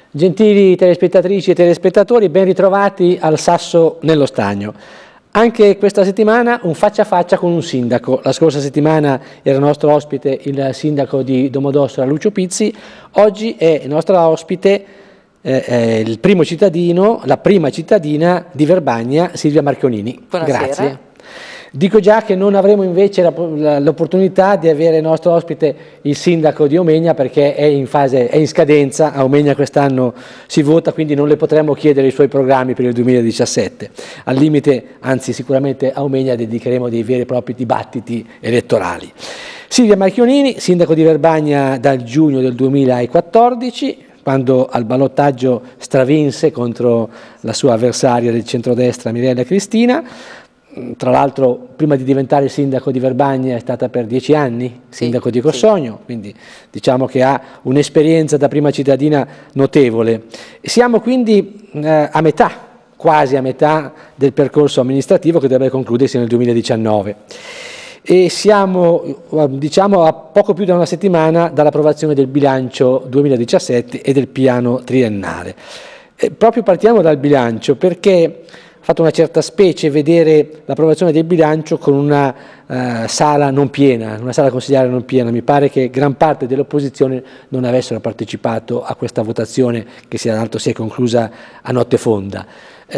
Gentili telespettatrici e telespettatori, ben ritrovati al Sasso nello Stagno. Anche questa settimana un faccia a faccia con un sindaco. La scorsa settimana era nostro ospite il sindaco di Domodossola, Lucio Pizzi. Oggi è nostra ospite il primo cittadino, la prima cittadina di Verbagna, Silvia Marchionini. Buonasera. Grazie. Dico già che non avremo invece l'opportunità di avere nostro ospite il sindaco di Omegna, perché è in scadenza. A Omegna quest'anno si vota, quindi non le potremo chiedere i suoi programmi per il 2017. Al limite, anzi sicuramente a Omegna dedicheremo dei veri e propri dibattiti elettorali. Silvia Marchionini, sindaco di Verbagna dal giugno del 2014, quando al ballottaggio stravinse contro la sua avversaria del centrodestra Mirella Cristina. Tra l'altro, prima di diventare sindaco di Verbagna è stata per 10 anni sindaco di Cossogno, quindi diciamo che ha un'esperienza da prima cittadina notevole. Siamo quindi a metà, quasi a metà del percorso amministrativo che dovrebbe concludersi nel 2019. E siamo, diciamo, a poco più di una settimana dall'approvazione del bilancio 2017 e del piano triennale. Proprio partiamo dal bilancio, perché ha fatto una certa specie vedere l'approvazione del bilancio con una sala non piena, una sala consigliare non piena. Mi pare che gran parte dell'opposizione non avessero partecipato a questa votazione, che tra l'altro si è conclusa a notte fonda.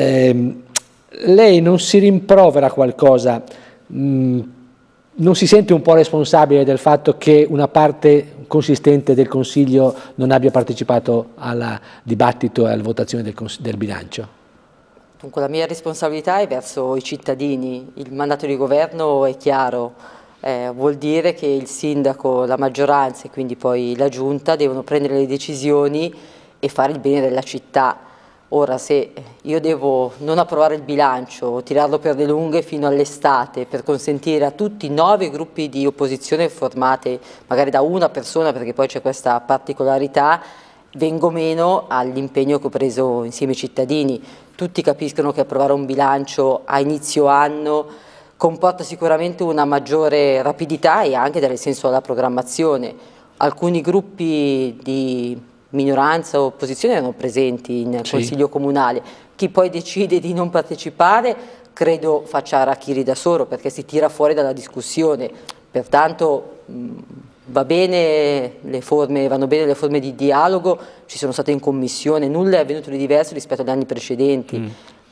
Lei non si rimprovera qualcosa? Non si sente un po' responsabile del fatto che una parte consistente del Consiglio non abbia partecipato al dibattito e alla votazione del bilancio? Dunque, la mia responsabilità è verso i cittadini. Il mandato di governo è chiaro, vuol dire che il sindaco, la maggioranza e quindi poi la giunta devono prendere le decisioni e fare il bene della città. Ora, se io devo non approvare il bilancio o tirarlo per le lunghe fino all'estate per consentire a tutti i 9 gruppi di opposizione formati magari da una persona, perché poi c'è questa particolarità, vengo meno all'impegno che ho preso insieme ai cittadini. Tutti capiscono che approvare un bilancio a inizio anno comporta sicuramente una maggiore rapidità e anche dare senso alla programmazione. Alcuni gruppi di minoranza o opposizione erano presenti nel Consiglio Comunale. Chi poi decide di non partecipare credo faccia harakiri da solo, perché si tira fuori dalla discussione. Pertanto vanno bene le forme di dialogo, ci sono state in commissione, nulla è avvenuto di diverso rispetto agli anni precedenti.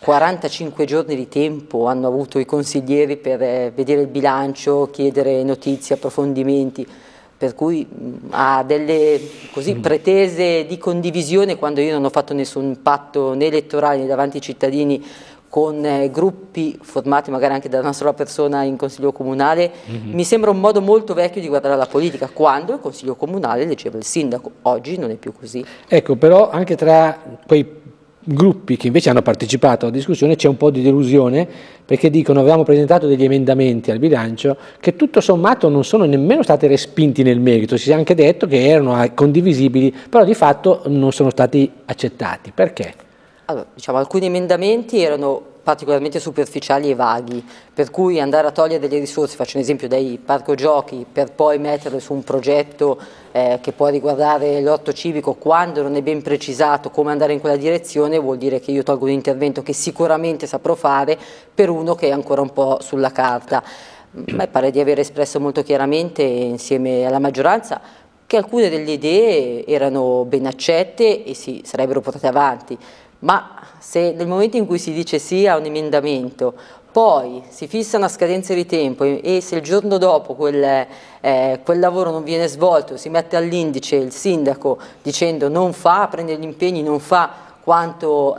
45 giorni di tempo hanno avuto i consiglieri per vedere il bilancio, chiedere notizie, approfondimenti, per cui ha delle pretese di condivisione, quando io non ho fatto nessun patto né elettorale né davanti ai cittadini con gruppi formati magari anche da una sola persona in consiglio comunale. Mi sembra un modo molto vecchio di guardare la politica, quando il consiglio comunale eleggeva il sindaco. Oggi non è più così. Ecco, però anche tra quei gruppi che invece hanno partecipato alla discussione c'è un po' di delusione, perché dicono: avevamo presentato degli emendamenti al bilancio che tutto sommato non sono nemmeno stati respinti nel merito, si è anche detto che erano condivisibili, però di fatto non sono stati accettati. Perché? Allora, diciamo, alcuni emendamenti erano particolarmente superficiali e vaghi, per cui andare a togliere delle risorse, faccio un esempio, dai parco giochi, per poi metterle su un progetto che può riguardare l'orto civico, quando non è ben precisato come andare in quella direzione, vuol dire che io tolgo un intervento che sicuramente saprò fare per uno che è ancora un po' sulla carta. A me pare di aver espresso molto chiaramente insieme alla maggioranza che alcune delle idee erano ben accette e si sarebbero portate avanti. Ma se nel momento in cui si dice sì a un emendamento, poi si fissa una scadenza di tempo e se il giorno dopo quel lavoro non viene svolto, si mette all'indice il sindaco dicendo non fa, prende gli impegni, non fa quanto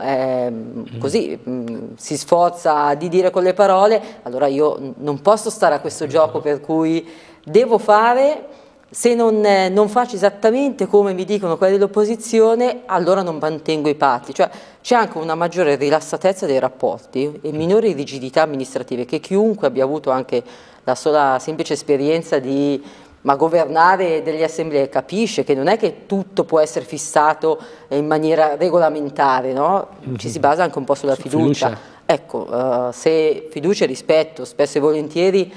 si sforza di dire con le parole, allora io non posso stare a questo gioco per cui devo fare. Se non faccio esattamente come mi dicono quelli dell'opposizione, allora non mantengo i patti. Cioè, c'è anche una maggiore rilassatezza dei rapporti e minori rigidità amministrative, che chiunque abbia avuto anche la sola semplice esperienza di governare delle assemblee capisce che non è che tutto può essere fissato in maniera regolamentare, no? Ci si basa anche un po' sulla fiducia. Ecco, se fiducia e rispetto spesso e volentieri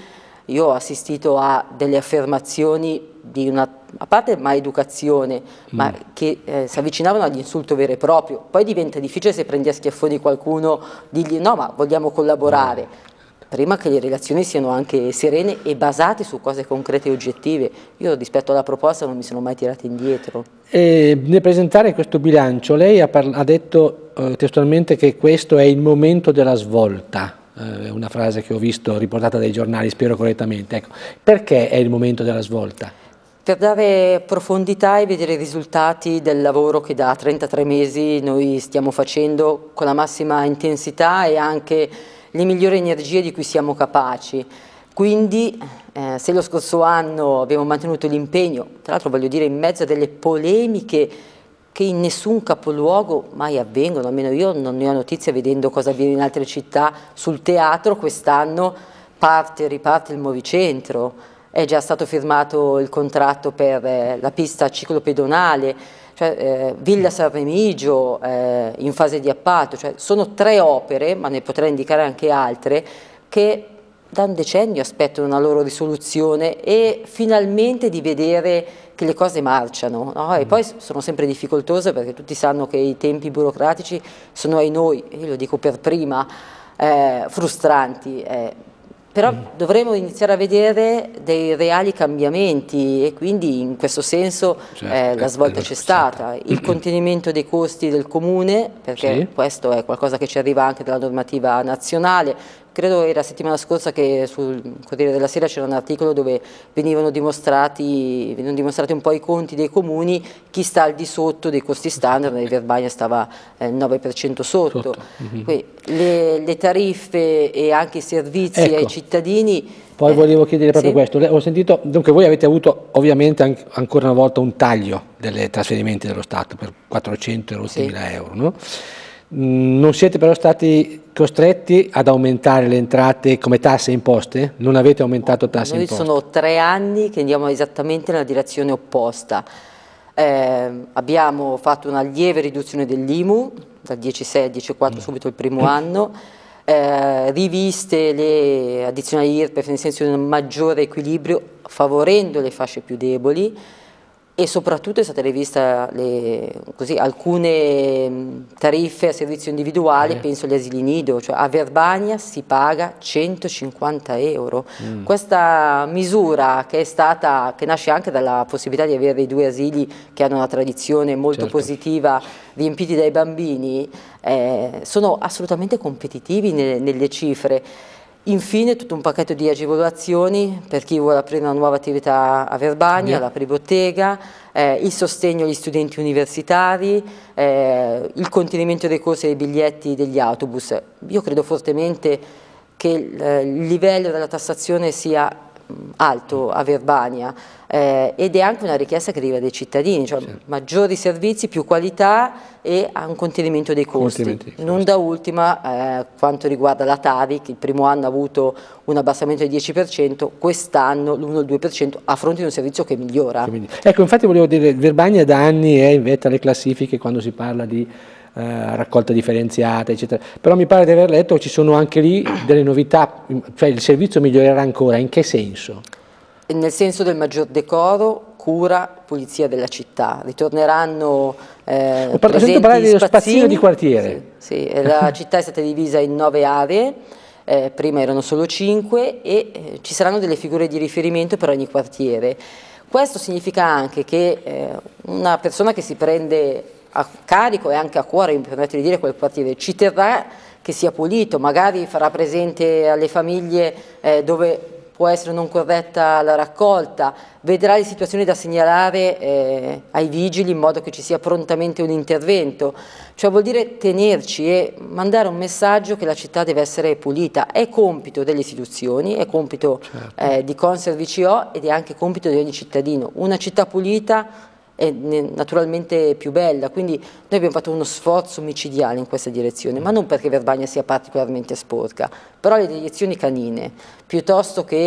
io ho assistito a delle affermazioni di a parte maleducazione, ma che si avvicinavano all'insulto vero e proprio. Poi diventa difficile se prendi a schiaffoni qualcuno, dirgli no, ma vogliamo collaborare. Prima che le relazioni siano anche serene e basate su cose concrete e oggettive. Io rispetto alla proposta non mi sono mai tirata indietro. Nel presentare questo bilancio lei ha detto testualmente che questo è il momento della svolta. Una frase che ho visto riportata dai giornali, spero correttamente. Ecco, perché è il momento della svolta? Per dare profondità e vedere i risultati del lavoro che da 33 mesi noi stiamo facendo con la massima intensità e anche le migliori energie di cui siamo capaci. Quindi se lo scorso anno abbiamo mantenuto l'impegno, tra l'altro voglio dire in mezzo a delle polemiche che in nessun capoluogo mai avvengono, almeno io non ne ho notizia vedendo cosa avviene in altre città, sul teatro quest'anno parte e riparte il Movicentro. È già stato firmato il contratto per la pista ciclopedonale, cioè, Villa San Remigio in fase di appalto, cioè, sono 3 opere, ma ne potrei indicare anche altre, che da un decennio aspettano una loro risoluzione e finalmente di vedere che le cose marciano, no? E poi sono sempre difficoltose perché tutti sanno che i tempi burocratici sono ai noi, io lo dico per prima, frustranti. Però dovremo iniziare a vedere dei reali cambiamenti e quindi in questo senso la svolta c'è stata. Il contenimento dei costi del comune, perché questo è qualcosa che ci arriva anche dalla normativa nazionale. Credo era la settimana scorsa che sul Corriere della Sera c'era un articolo dove venivano dimostrati un po' i conti dei comuni, chi sta al di sotto dei costi standard, e Verbania stava 9% sotto. Le tariffe e anche i servizi ai cittadini. Poi volevo chiedere proprio questo, ho sentito, dunque voi avete avuto ovviamente ancora una volta un taglio dei trasferimenti dello Stato per 400.000 euro, no? Non siete però stati costretti ad aumentare le entrate come tasse e imposte? Non avete aumentato tasse e imposte? Noi sono 3 anni che andiamo esattamente nella direzione opposta. Abbiamo fatto una lieve riduzione dell'IMU, dal 10,6 al 10,4 subito il primo anno, riviste le addizionali IRPEF nel senso di un maggiore equilibrio favorendo le fasce più deboli e soprattutto è stata rivista alcune tariffe a servizio individuale, penso agli asili nido, cioè a Verbania si paga 150 euro. Questa misura che nasce anche dalla possibilità di avere i 2 asili che hanno una tradizione molto positiva, riempiti dai bambini, sono assolutamente competitivi nelle cifre. Infine tutto un pacchetto di agevolazioni per chi vuole aprire una nuova attività a Verbania, l'apribottega, il sostegno agli studenti universitari, il contenimento dei costi dei biglietti degli autobus. Io credo fortemente che il livello della tassazione sia alto a Verbania ed è anche una richiesta che arriva dai cittadini, cioè maggiori servizi, più qualità e un contenimento dei costi. Non da ultima quanto riguarda la TARI, che il primo anno ha avuto un abbassamento del 10%, quest'anno l'1-2% a fronte di un servizio che migliora. Ecco, infatti volevo dire, Verbania da anni è in vetta alle classifiche quando si parla di raccolta differenziata, eccetera. Però mi pare di aver letto che ci sono anche lì delle novità, cioè il servizio migliorerà ancora. In che senso? Nel senso del maggior decoro, cura, pulizia della città. Ritorneranno sento parlare dello spazzino di quartiere. La città è stata divisa in 9 aree, prima erano solo 5 e ci saranno delle figure di riferimento per ogni quartiere. Questo significa anche che una persona che si prende a carico e anche a cuore, mi permetto di dire, quel quartiere ci terrà che sia pulito, magari farà presente alle famiglie dove può essere non corretta la raccolta, vedrà le situazioni da segnalare ai vigili in modo che ci sia prontamente un intervento, cioè vuol dire tenerci e mandare un messaggio che la città deve essere pulita. È compito delle istituzioni, è compito di Conservicio ed è anche compito di ogni cittadino. Una città pulita è naturalmente più bella, quindi noi abbiamo fatto uno sforzo micidiale in questa direzione, ma non perché Verbania sia particolarmente sporca, però le direzioni canine, piuttosto che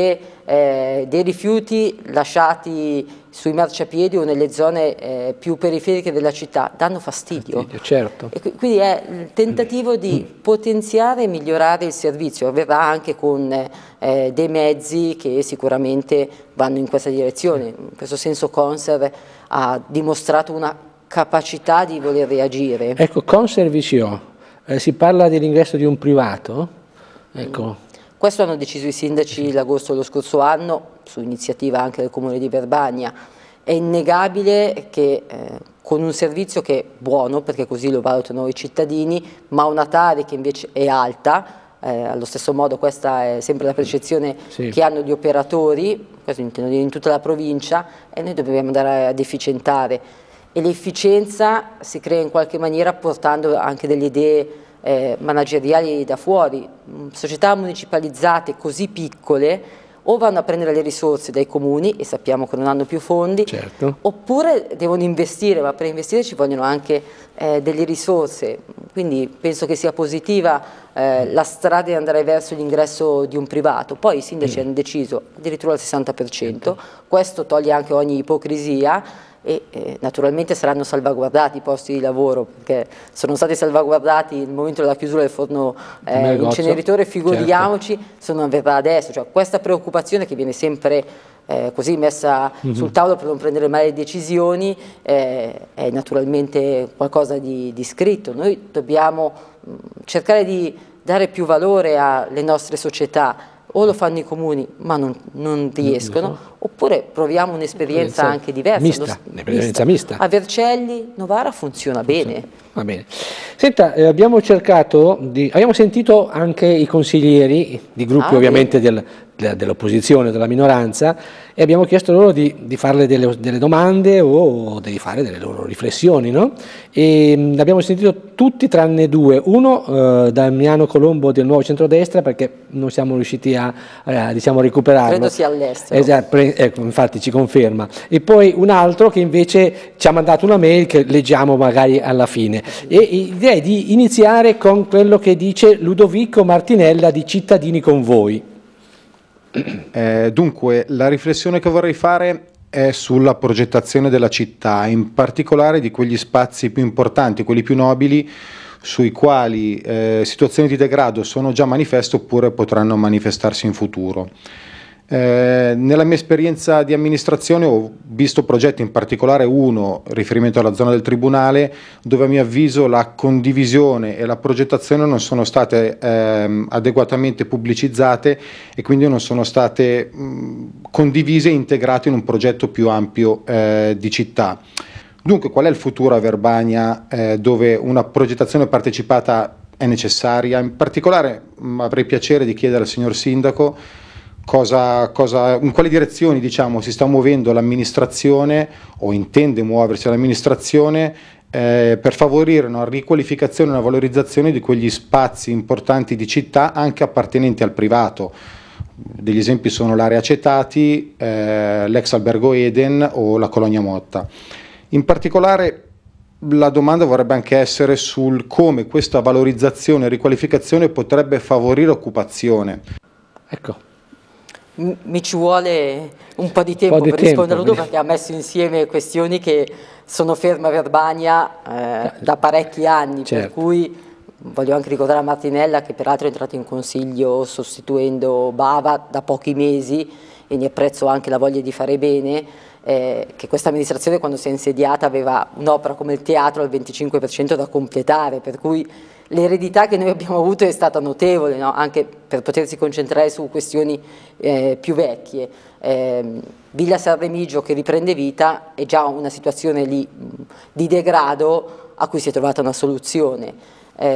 dei rifiuti lasciati sui marciapiedi o nelle zone più periferiche della città danno fastidio. Certo. E quindi è il tentativo di potenziare e migliorare il servizio, avverrà anche con dei mezzi che sicuramente vanno in questa direzione. In questo senso Conser ha dimostrato una capacità di voler reagire. Ecco, Conservicio, si parla dell'ingresso di un privato? Ecco. Questo hanno deciso i sindaci l'agosto dello scorso anno, su iniziativa anche del Comune di Verbania. È innegabile che con un servizio che è buono, perché così lo valutano i cittadini, ma una tara che invece è alta, allo stesso modo questa è sempre la percezione che hanno gli operatori, questo intendo dire in tutta la provincia, e noi dobbiamo andare ad efficientare. E l'efficienza si crea in qualche maniera portando anche delle idee manageriali da fuori. Società municipalizzate così piccole o vanno a prendere le risorse dai comuni e sappiamo che non hanno più fondi, oppure devono investire, ma per investire ci vogliono anche delle risorse, quindi penso che sia positiva la strada di andare verso l'ingresso di un privato. Poi i sindaci hanno deciso addirittura al 60%, questo toglie anche ogni ipocrisia e naturalmente saranno salvaguardati i posti di lavoro, perché sono stati salvaguardati nel momento della chiusura del forno inceneritore, figuriamoci se non avverrà adesso. Cioè, questa preoccupazione che viene sempre così messa sul tavolo per non prendere male decisioni è naturalmente qualcosa di scritto. Noi dobbiamo cercare di dare più valore alle nostre società. O lo fanno i comuni ma non riescono, oppure proviamo un'esperienza anche diversa. Mista. A Vercelli, Novara funziona bene. Va bene. Senta, abbiamo sentito anche i consiglieri di gruppi ovviamente dell'opposizione, della minoranza, e abbiamo chiesto loro di farle delle domande o di fare delle loro riflessioni, no? E abbiamo sentito tutti tranne due, uno Damiano Colombo del Nuovo Centrodestra, perché non siamo riusciti a diciamo, recuperarlo. Credo sia all'estero. Esatto, ecco, infatti ci conferma. E poi un altro che invece ci ha mandato una mail che leggiamo magari alla fine. E direi di iniziare con quello che dice Ludovico Martinella di Cittadini con Voi. Dunque, la riflessione che vorrei fare è sulla progettazione della città, in particolare di quegli spazi più importanti, quelli più nobili, sui quali situazioni di degrado sono già manifeste oppure potranno manifestarsi in futuro. Nella mia esperienza di amministrazione ho visto progetti, in particolare uno, riferimento alla zona del Tribunale, dove a mio avviso la condivisione e la progettazione non sono state adeguatamente pubblicizzate e quindi non sono state condivise e integrate in un progetto più ampio di città. Dunque, qual è il futuro a Verbania dove una progettazione partecipata è necessaria? In particolare avrei piacere di chiedere al signor Sindaco in quali direzioni, diciamo, si sta muovendo l'amministrazione o intende muoversi l'amministrazione per favorire una riqualificazione e una valorizzazione di quegli spazi importanti di città anche appartenenti al privato. Degli esempi sono l'area Acetati, l'ex albergo Eden o la colonia Motta. In particolare la domanda vorrebbe anche essere sul come questa valorizzazione e riqualificazione potrebbe favorire occupazione. Ecco. Mi ci vuole un po' di tempo per rispondere a lui, perché ha messo insieme questioni che sono ferme a Verbania da parecchi anni, per cui voglio anche ricordare a Martinella, che peraltro è entrato in consiglio sostituendo Bava da pochi mesi e ne apprezzo anche la voglia di fare bene, che questa amministrazione quando si è insediata aveva un'opera come il teatro al 25% da completare, per cui l'eredità che noi abbiamo avuto è stata notevole, no? Anche per potersi concentrare su questioni più vecchie. Villa San Remigio che riprende vita è già una situazione lì di degrado a cui si è trovata una soluzione.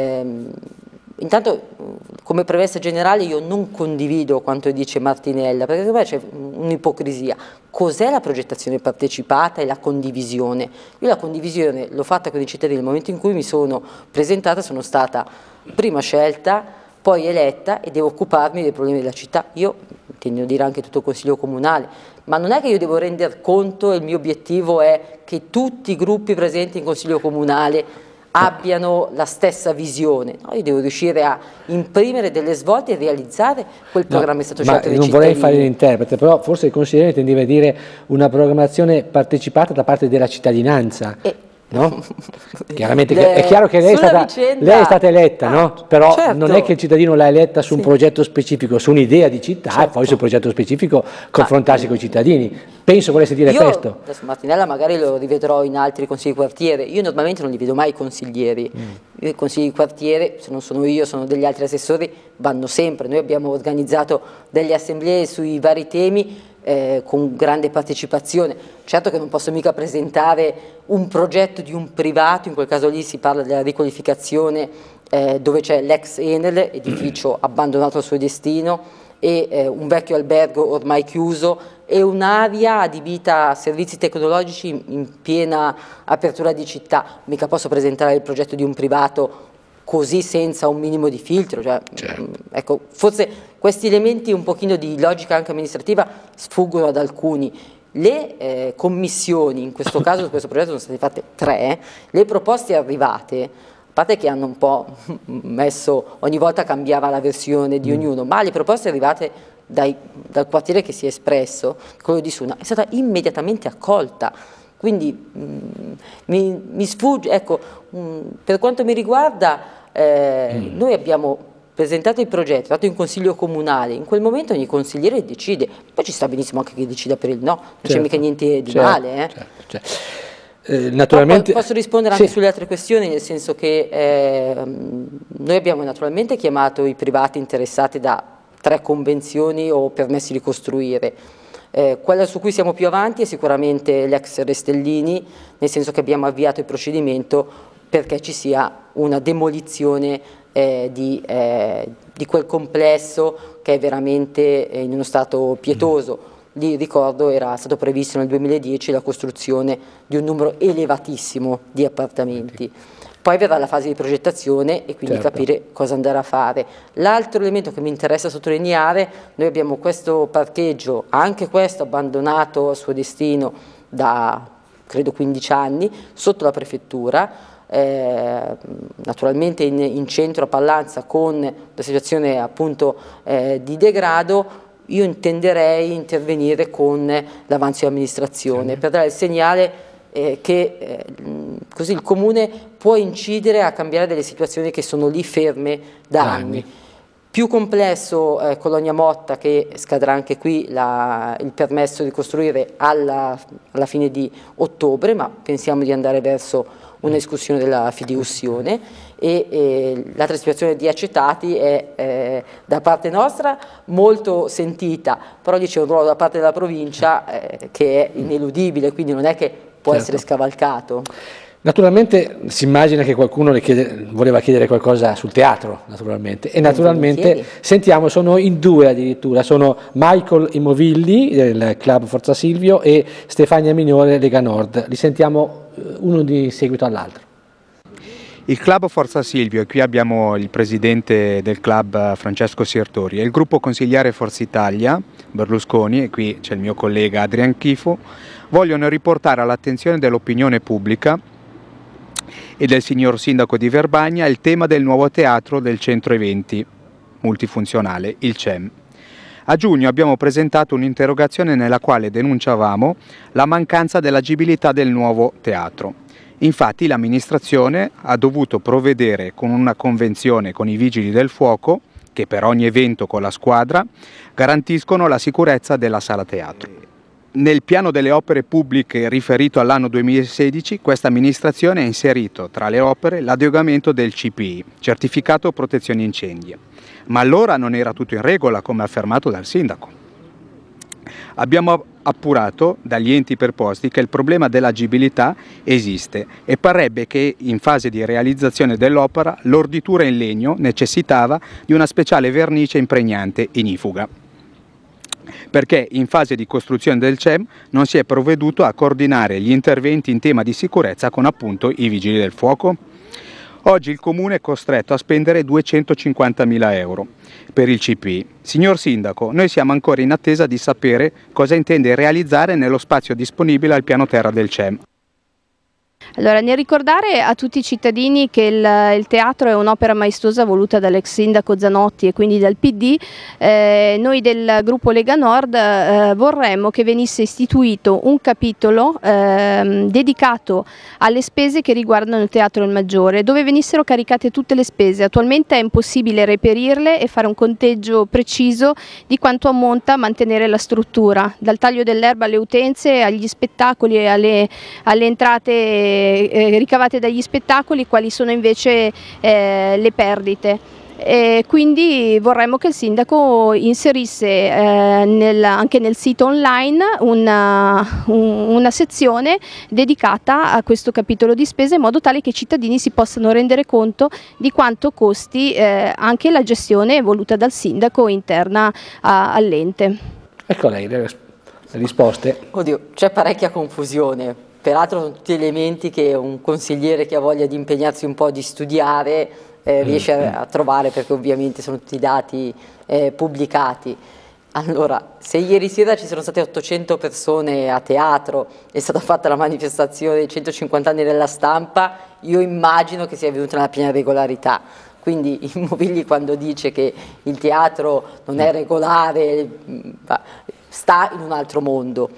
Intanto, come premessa generale, io non condivido quanto dice Martinella, perché secondo me c'è un'ipocrisia. Cos'è la progettazione partecipata e la condivisione? Io la condivisione l'ho fatta con i cittadini nel momento in cui mi sono presentata, sono stata prima scelta, poi eletta e devo occuparmi dei problemi della città. Io intendo dire anche tutto il Consiglio Comunale, ma non è che io devo render conto e il mio obiettivo è che tutti i gruppi presenti in Consiglio Comunale abbiano la stessa visione. No, io devo riuscire a imprimere delle svolte e realizzare quel programma che è stato scelto dai cittadini. Non vorrei fare l'interprete, però forse il consigliere intendeva dire una programmazione partecipata da parte della cittadinanza. No? Chiaramente è chiaro che lei è stata eletta, no? Però certo, non è che il cittadino l'ha eletta su un progetto specifico, su un'idea di città, e poi sul progetto specifico confrontarsi con i cittadini. Penso volesse dire questo. Adesso Martinella magari lo rivedrò in altri consigli di quartiere. Io normalmente non li vedo mai consiglieri. I consigli di quartiere, se non sono io, sono degli altri assessori, vanno sempre. Noi abbiamo organizzato delle assemblee sui vari temi con grande partecipazione. Certo che non posso mica presentare un progetto di un privato, in quel caso lì si parla della riqualificazione dove c'è l'ex Enel, edificio abbandonato al suo destino, e un vecchio albergo ormai chiuso e un'area adibita a servizi tecnologici in piena apertura di città. Mica posso presentare il progetto di un privato così senza un minimo di filtro, cioè, ecco, forse questi elementi un pochino di logica anche amministrativa sfuggono ad alcuni. Le commissioni, in questo caso su questo progetto sono state fatte 3, le proposte arrivate, a parte che hanno un po' messo, ogni volta cambiava la versione di ognuno, ma le proposte arrivate dal quartiere che si è espresso, quello di Suna, è stata immediatamente accolta. Quindi mi sfugge, ecco, per quanto mi riguarda, noi abbiamo presentato il progetto, fatto in consiglio comunale, in quel momento ogni consigliere decide, poi ci sta benissimo anche chi decida per il no, non c'è mica niente di male. Naturalmente, posso rispondere anche sulle altre questioni, nel senso che noi abbiamo naturalmente chiamato i privati interessati da 3 convenzioni o permessi di costruire. Quella su cui siamo più avanti è sicuramente l'ex Restellini, nel senso che abbiamo avviato il procedimento perché ci sia una demolizione di quel complesso che è veramente in uno stato pietoso. Lì, ricordo, era stato previsto nel 2010 la costruzione di un numero elevatissimo di appartamenti. Poi verrà la fase di progettazione e quindi capire cosa andare a fare. L'altro elemento che mi interessa sottolineare, noi abbiamo questo parcheggio, anche questo abbandonato al suo destino da credo 15 anni, sotto la prefettura, naturalmente in centro a Pallanza, con la situazione appunto di degrado. Io intenderei intervenire con l'avanzo di amministrazione per dare il segnale che così il Comune può incidere a cambiare delle situazioni che sono lì ferme da anni. Più complesso Colonia Motta, che scadrà anche qui il permesso di costruire alla fine di ottobre, ma pensiamo di andare verso una discussione della fideiussione, e l'altra situazione di Acetati è da parte nostra molto sentita, però lì c'è un ruolo da parte della provincia che è ineludibile, quindi non è che può essere scavalcato. Naturalmente si immagina che qualcuno voleva chiedere qualcosa sul teatro, naturalmente, e naturalmente sentiamo, sono in 2 addirittura, sono Michael Imovilli del Club Forza Silvio e Stefania Minore Lega Nord. Li sentiamo uno di seguito all'altro. Il Club Forza Silvio, e qui abbiamo il presidente del club Francesco Siertori, e il gruppo consigliare Forza Italia Berlusconi, e qui c'è il mio collega Adrian Chifo, vogliono riportare all'attenzione dell'opinione pubblica e del signor sindaco di Verbagna il tema del nuovo teatro del centro eventi multifunzionale, il CEM. A giugno abbiamo presentato un'interrogazione nella quale denunciavamo la mancanza dell'agibilità del nuovo teatro. Infatti l'amministrazione ha dovuto provvedere con una convenzione con i vigili del fuoco, che per ogni evento con la squadra garantiscono la sicurezza della sala teatro. Nel piano delle opere pubbliche riferito all'anno 2016, questa amministrazione ha inserito tra le opere l'adeguamento del CPI, Certificato Protezione Incendi. Ma allora non era tutto in regola, come affermato dal sindaco. Abbiamo appurato dagli enti preposti che il problema dell'agibilità esiste e parrebbe che in fase di realizzazione dell'opera l'orditura in legno necessitava di una speciale vernice impregnante inifuga, perché in fase di costruzione del CEM non si è provveduto a coordinare gli interventi in tema di sicurezza con appunto i vigili del fuoco. Oggi il Comune è costretto a spendere 250.000 euro per il CPI. Signor Sindaco, noi siamo ancora in attesa di sapere cosa intende realizzare nello spazio disponibile al piano terra del CEM. Allora, nel ricordare a tutti i cittadini che il teatro è un'opera maestosa voluta dall'ex sindaco Zanotti e quindi dal PD, noi del gruppo Lega Nord vorremmo che venisse istituito un capitolo dedicato alle spese che riguardano il Teatro Il Maggiore, dove venissero caricate tutte le spese. Attualmente è impossibile reperirle e fare un conteggio preciso di quanto ammonta a mantenere la struttura, dal taglio dell'erba alle utenze, agli spettacoli e alle entrate ricavate dagli spettacoli, quali sono invece le perdite. Quindi vorremmo che il sindaco inserisse anche nel sito online una sezione dedicata a questo capitolo di spese, in modo tale che i cittadini si possano rendere conto di quanto costi anche la gestione voluta dal sindaco interna all'ente. Ecco lei le risposte. Oddio, c'è parecchia confusione. Peraltro sono tutti elementi che un consigliere che ha voglia di impegnarsi un po', di studiare, riesce a trovare, perché ovviamente sono tutti dati pubblicati. Allora, se ieri sera ci sono state 800 persone a teatro, è stata fatta la manifestazione dei 150 anni della stampa, io immagino che sia avvenuta nella piena regolarità. Quindi Immovilli, quando dice che il teatro non è regolare, sta in un altro mondo.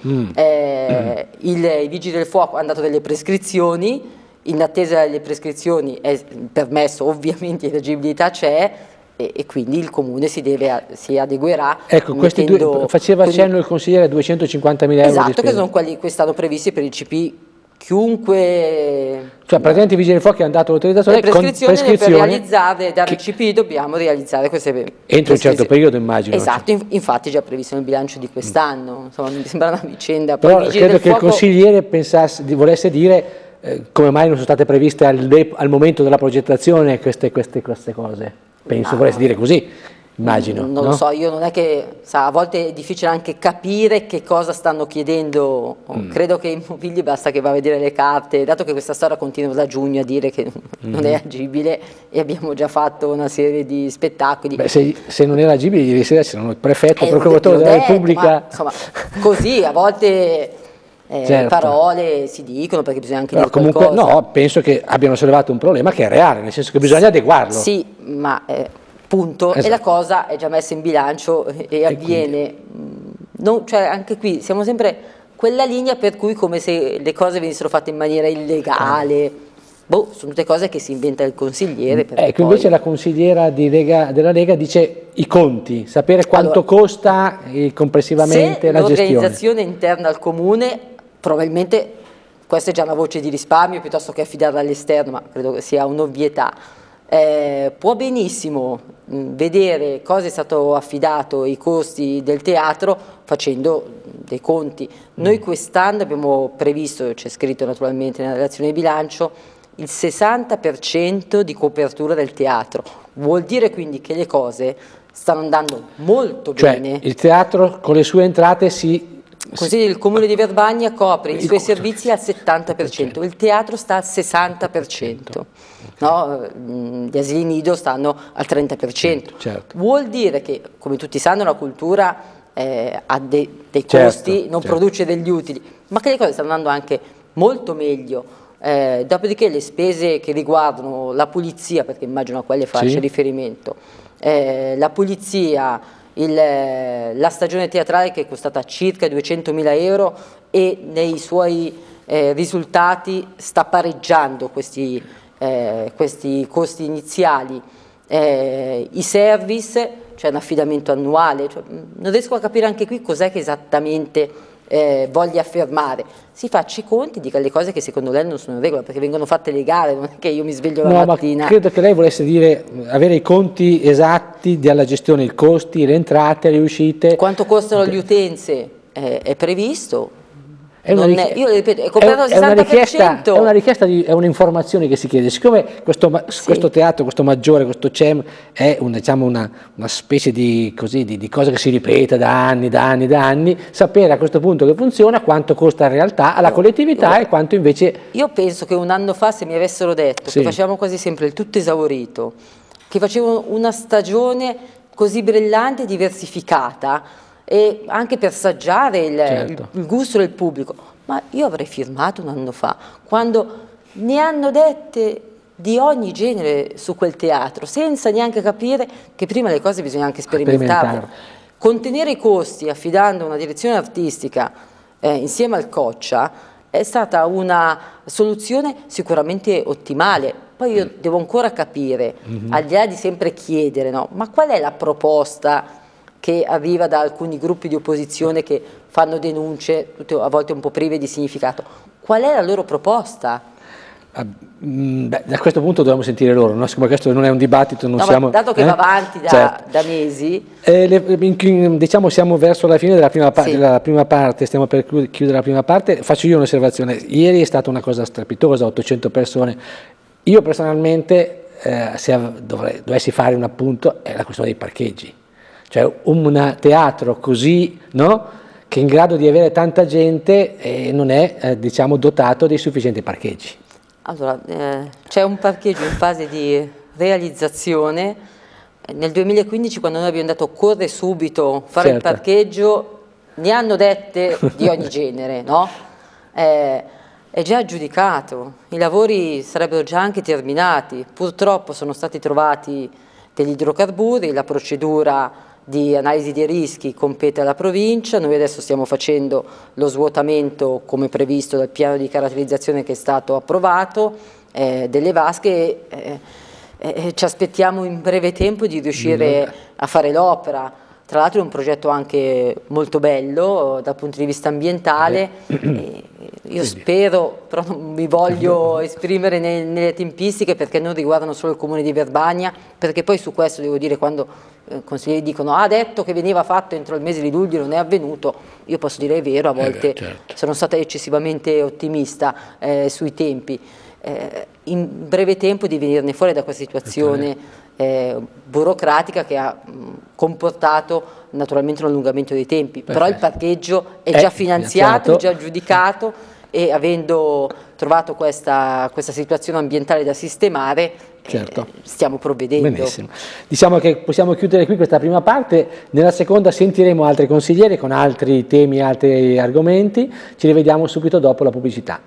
I Vigili del Fuoco hanno dato delle prescrizioni, in attesa delle prescrizioni è permesso, ovviamente l'agibilità c'è, e quindi il comune si adeguerà. Ecco, questi faceva accenno il consigliere a 250.000 euro. Esatto, che sono quelli che stanno previsti per il CP. Chiunque, cioè praticamente i Vigili del Fuoco hanno dato l'autorizzazione con prescrizioni per realizzare, dare il CP dobbiamo realizzare queste entro un certo periodo, immagino. Esatto, infatti è già previsto nel bilancio di quest'anno. Insomma, mi sembra una vicenda. Però credo che il consigliere volesse dire come mai non sono state previste al momento della progettazione queste cose. Penso volesse dire così. Immagino, non lo so, io non è che, a volte è difficile anche capire che cosa stanno chiedendo. Credo che Immovilli basta che va a vedere le carte, dato che questa storia continua da giugno a dire che non è agibile, e abbiamo già fatto una serie di spettacoli. Beh, se non era agibile ieri sera c'erano il prefetto, il procuratore della Repubblica. Ma, insomma, così a volte certo, parole si dicono perché bisogna anche dire comunque qualcosa. No, penso che abbiano sollevato un problema che è reale, nel senso che bisogna adeguarlo. Sì, ma punto, esatto. E la cosa è già messa in bilancio e avviene, cioè anche qui siamo sempre quella linea per cui come se le cose venissero fatte in maniera illegale. Sono tutte cose che si inventa il consigliere. Ecco, invece la consigliera della Lega dice i conti, sapere quanto costa complessivamente la gestione. L'organizzazione interna al comune, probabilmente questa è già una voce di risparmio piuttosto che affidarla all'esterno, ma credo che sia un'ovvietà. Può benissimo vedere cosa è stato affidato, i costi del teatro, facendo dei conti. Noi quest'anno abbiamo previsto, c'è scritto naturalmente nella relazione di bilancio, il 60% di copertura del teatro. Vuol dire quindi che le cose stanno andando molto bene. Il teatro con le sue entrate così il comune di Verbania copre i suoi servizi al 70%, il teatro sta al 60%, no? Gli asili nido stanno al 30%. Certo. Vuol dire che, come tutti sanno, la cultura ha dei costi, non produce degli utili, ma che le cose stanno andando anche molto meglio. Dopodiché le spese che riguardano la pulizia, perché immagino a quelle faccia riferimento, la pulizia, la stagione teatrale che è costata circa 200.000 euro e nei suoi risultati sta pareggiando questi costi iniziali, i service, cioè un affidamento annuale, non riesco a capire anche qui cos'è che esattamente voglia affermare. Si faccia i conti, dica le cose che secondo lei non sono in regola, perché vengono fatte le gare, non è che io mi sveglio la mattina. Ma credo che lei volesse dire avere i conti esatti della gestione, i costi, le entrate, le uscite. Quanto costano le utenze è previsto. Io ripeto, è coperto al 60%. È un'informazione che si chiede. Siccome questo teatro, questo Maggiore, questo CEM è una specie di cosa che si ripete da anni, sapere a questo punto che funziona, quanto costa in realtà alla collettività e quanto invece... Io penso che un anno fa, se mi avessero detto che facevamo quasi sempre il tutto esaurito, che facevano una stagione così brillante e diversificata, e anche per assaggiare il gusto del pubblico, ma io avrei firmato un anno fa, quando ne hanno dette di ogni genere su quel teatro, senza neanche capire che prima le cose bisogna anche sperimentarle. Contenere i costi affidando una direzione artistica insieme al Coccia è stata una soluzione sicuramente ottimale. Poi io devo ancora capire, al di là di sempre chiedere, no, ma qual è la proposta che arriva da alcuni gruppi di opposizione che fanno denunce, tutte a volte un po' prive di significato? Qual è la loro proposta? Beh, da questo punto dobbiamo sentire loro, no? Siccome questo non è un dibattito, non siamo, dato che va avanti da mesi, diciamo siamo verso la fine della prima, sì, della prima parte, stiamo per chiudere la prima parte. Faccio io un'osservazione: ieri è stata una cosa strepitosa, 800 persone. Io personalmente se dovessi fare un appunto è la questione dei parcheggi, cioè un teatro così, no? Che è in grado di avere tanta gente non è diciamo dotato dei sufficienti parcheggi. Allora, c'è un parcheggio in fase di realizzazione. Nel 2015, quando noi abbiamo detto corre subito fare il parcheggio, ne hanno dette di ogni genere, no? È già aggiudicato, i lavori sarebbero già anche terminati, purtroppo sono stati trovati degli idrocarburi, la procedura di analisi dei rischi compete alla provincia, noi adesso stiamo facendo lo svuotamento come previsto dal piano di caratterizzazione che è stato approvato delle vasche e ci aspettiamo in breve tempo di riuscire a fare l'opera. Tra l'altro è un progetto anche molto bello dal punto di vista ambientale, io spero, però non mi voglio esprimere nelle tempistiche perché non riguardano solo il comune di Verbania, perché poi su questo devo dire, quando consiglieri dicono ha detto che veniva fatto entro il mese di luglio, non è avvenuto, io posso dire è vero, a volte sono stata eccessivamente ottimista sui tempi, in breve tempo di venirne fuori da questa situazione burocratica che ha comportato naturalmente un allungamento dei tempi. Però il parcheggio è già finanziato, è già aggiudicato e avendo trovato questa situazione ambientale da sistemare stiamo provvedendo. Benissimo. Diciamo che possiamo chiudere qui questa prima parte, nella seconda sentiremo altri consiglieri con altri temi, altri argomenti, ci rivediamo subito dopo la pubblicità.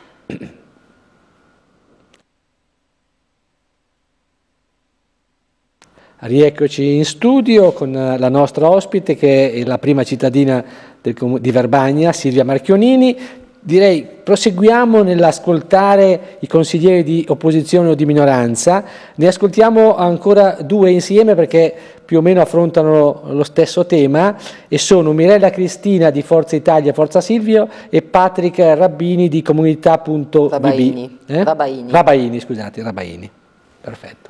Rieccoci in studio con la nostra ospite che è la prima cittadina di Verbania, Silvia Marchionini. Direi proseguiamo nell'ascoltare i consiglieri di opposizione o di minoranza, ne ascoltiamo ancora due insieme perché più o meno affrontano lo stesso tema e sono Mirella Cristina di Forza Italia Forza Silvio e Patrick Rabbini di comunità.bb. Rabaini, scusate, Rabaini. Perfetto.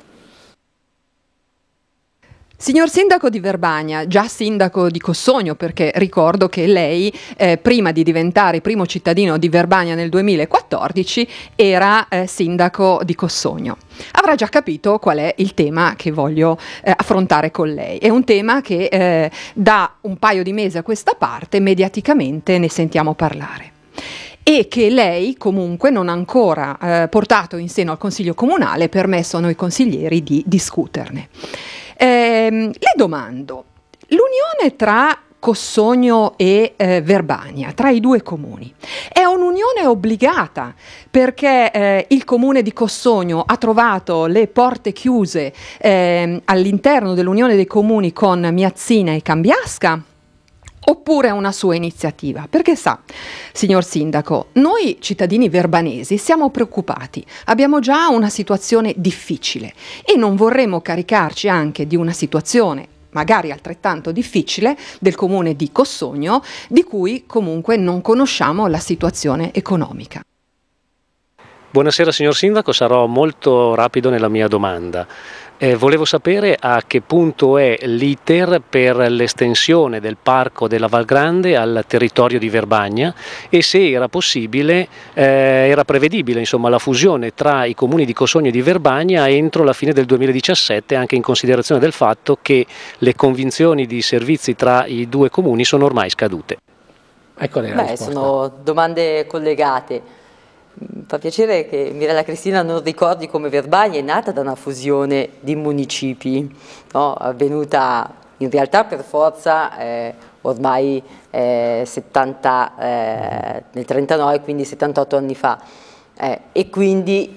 Signor Sindaco di Verbania, già Sindaco di Cossogno, perché ricordo che lei, prima di diventare primo cittadino di Verbania nel 2014, era Sindaco di Cossogno. Avrà già capito qual è il tema che voglio affrontare con lei. È un tema che da un paio di mesi a questa parte mediaticamente ne sentiamo parlare. E che lei comunque non ha ancora portato in seno al Consiglio Comunale e permesso a noi consiglieri di discuterne. Le domando, l'unione tra Cossogno e Verbania, tra i due comuni, è un'unione obbligata perché il comune di Cossogno ha trovato le porte chiuse all'interno dell'unione dei comuni con Miazzina e Cambiasca? Oppure è una sua iniziativa? Perché sa, signor Sindaco, noi cittadini verbanesi siamo preoccupati, abbiamo già una situazione difficile e non vorremmo caricarci anche di una situazione magari altrettanto difficile del comune di Cossogno, di cui comunque non conosciamo la situazione economica. Buonasera signor Sindaco, sarò molto rapido nella mia domanda. Volevo sapere a che punto è l'iter per l'estensione del parco della Val Grande al territorio di Verbania e se era possibile, era prevedibile insomma, la fusione tra i comuni di Cossogno e di Verbania entro la fine del 2017, anche in considerazione del fatto che le convinzioni di servizi tra i due comuni sono ormai scadute. Ecco la risposta. Sono domande collegate. Fa piacere che Mirella Cristina non ricordi come Verbania è nata da una fusione di municipi, no? Avvenuta in realtà per forza ormai nel 39, quindi 78 anni fa. e quindi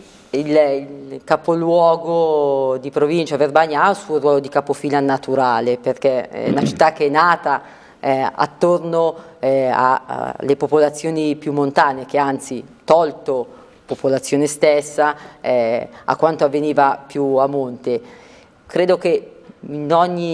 il capoluogo di provincia, Verbania, ha il suo ruolo di capofila naturale, perché è una città che è nata attorno alle popolazioni più montane, che anzi, tolto popolazione stessa, a quanto avveniva più a monte. Credo che in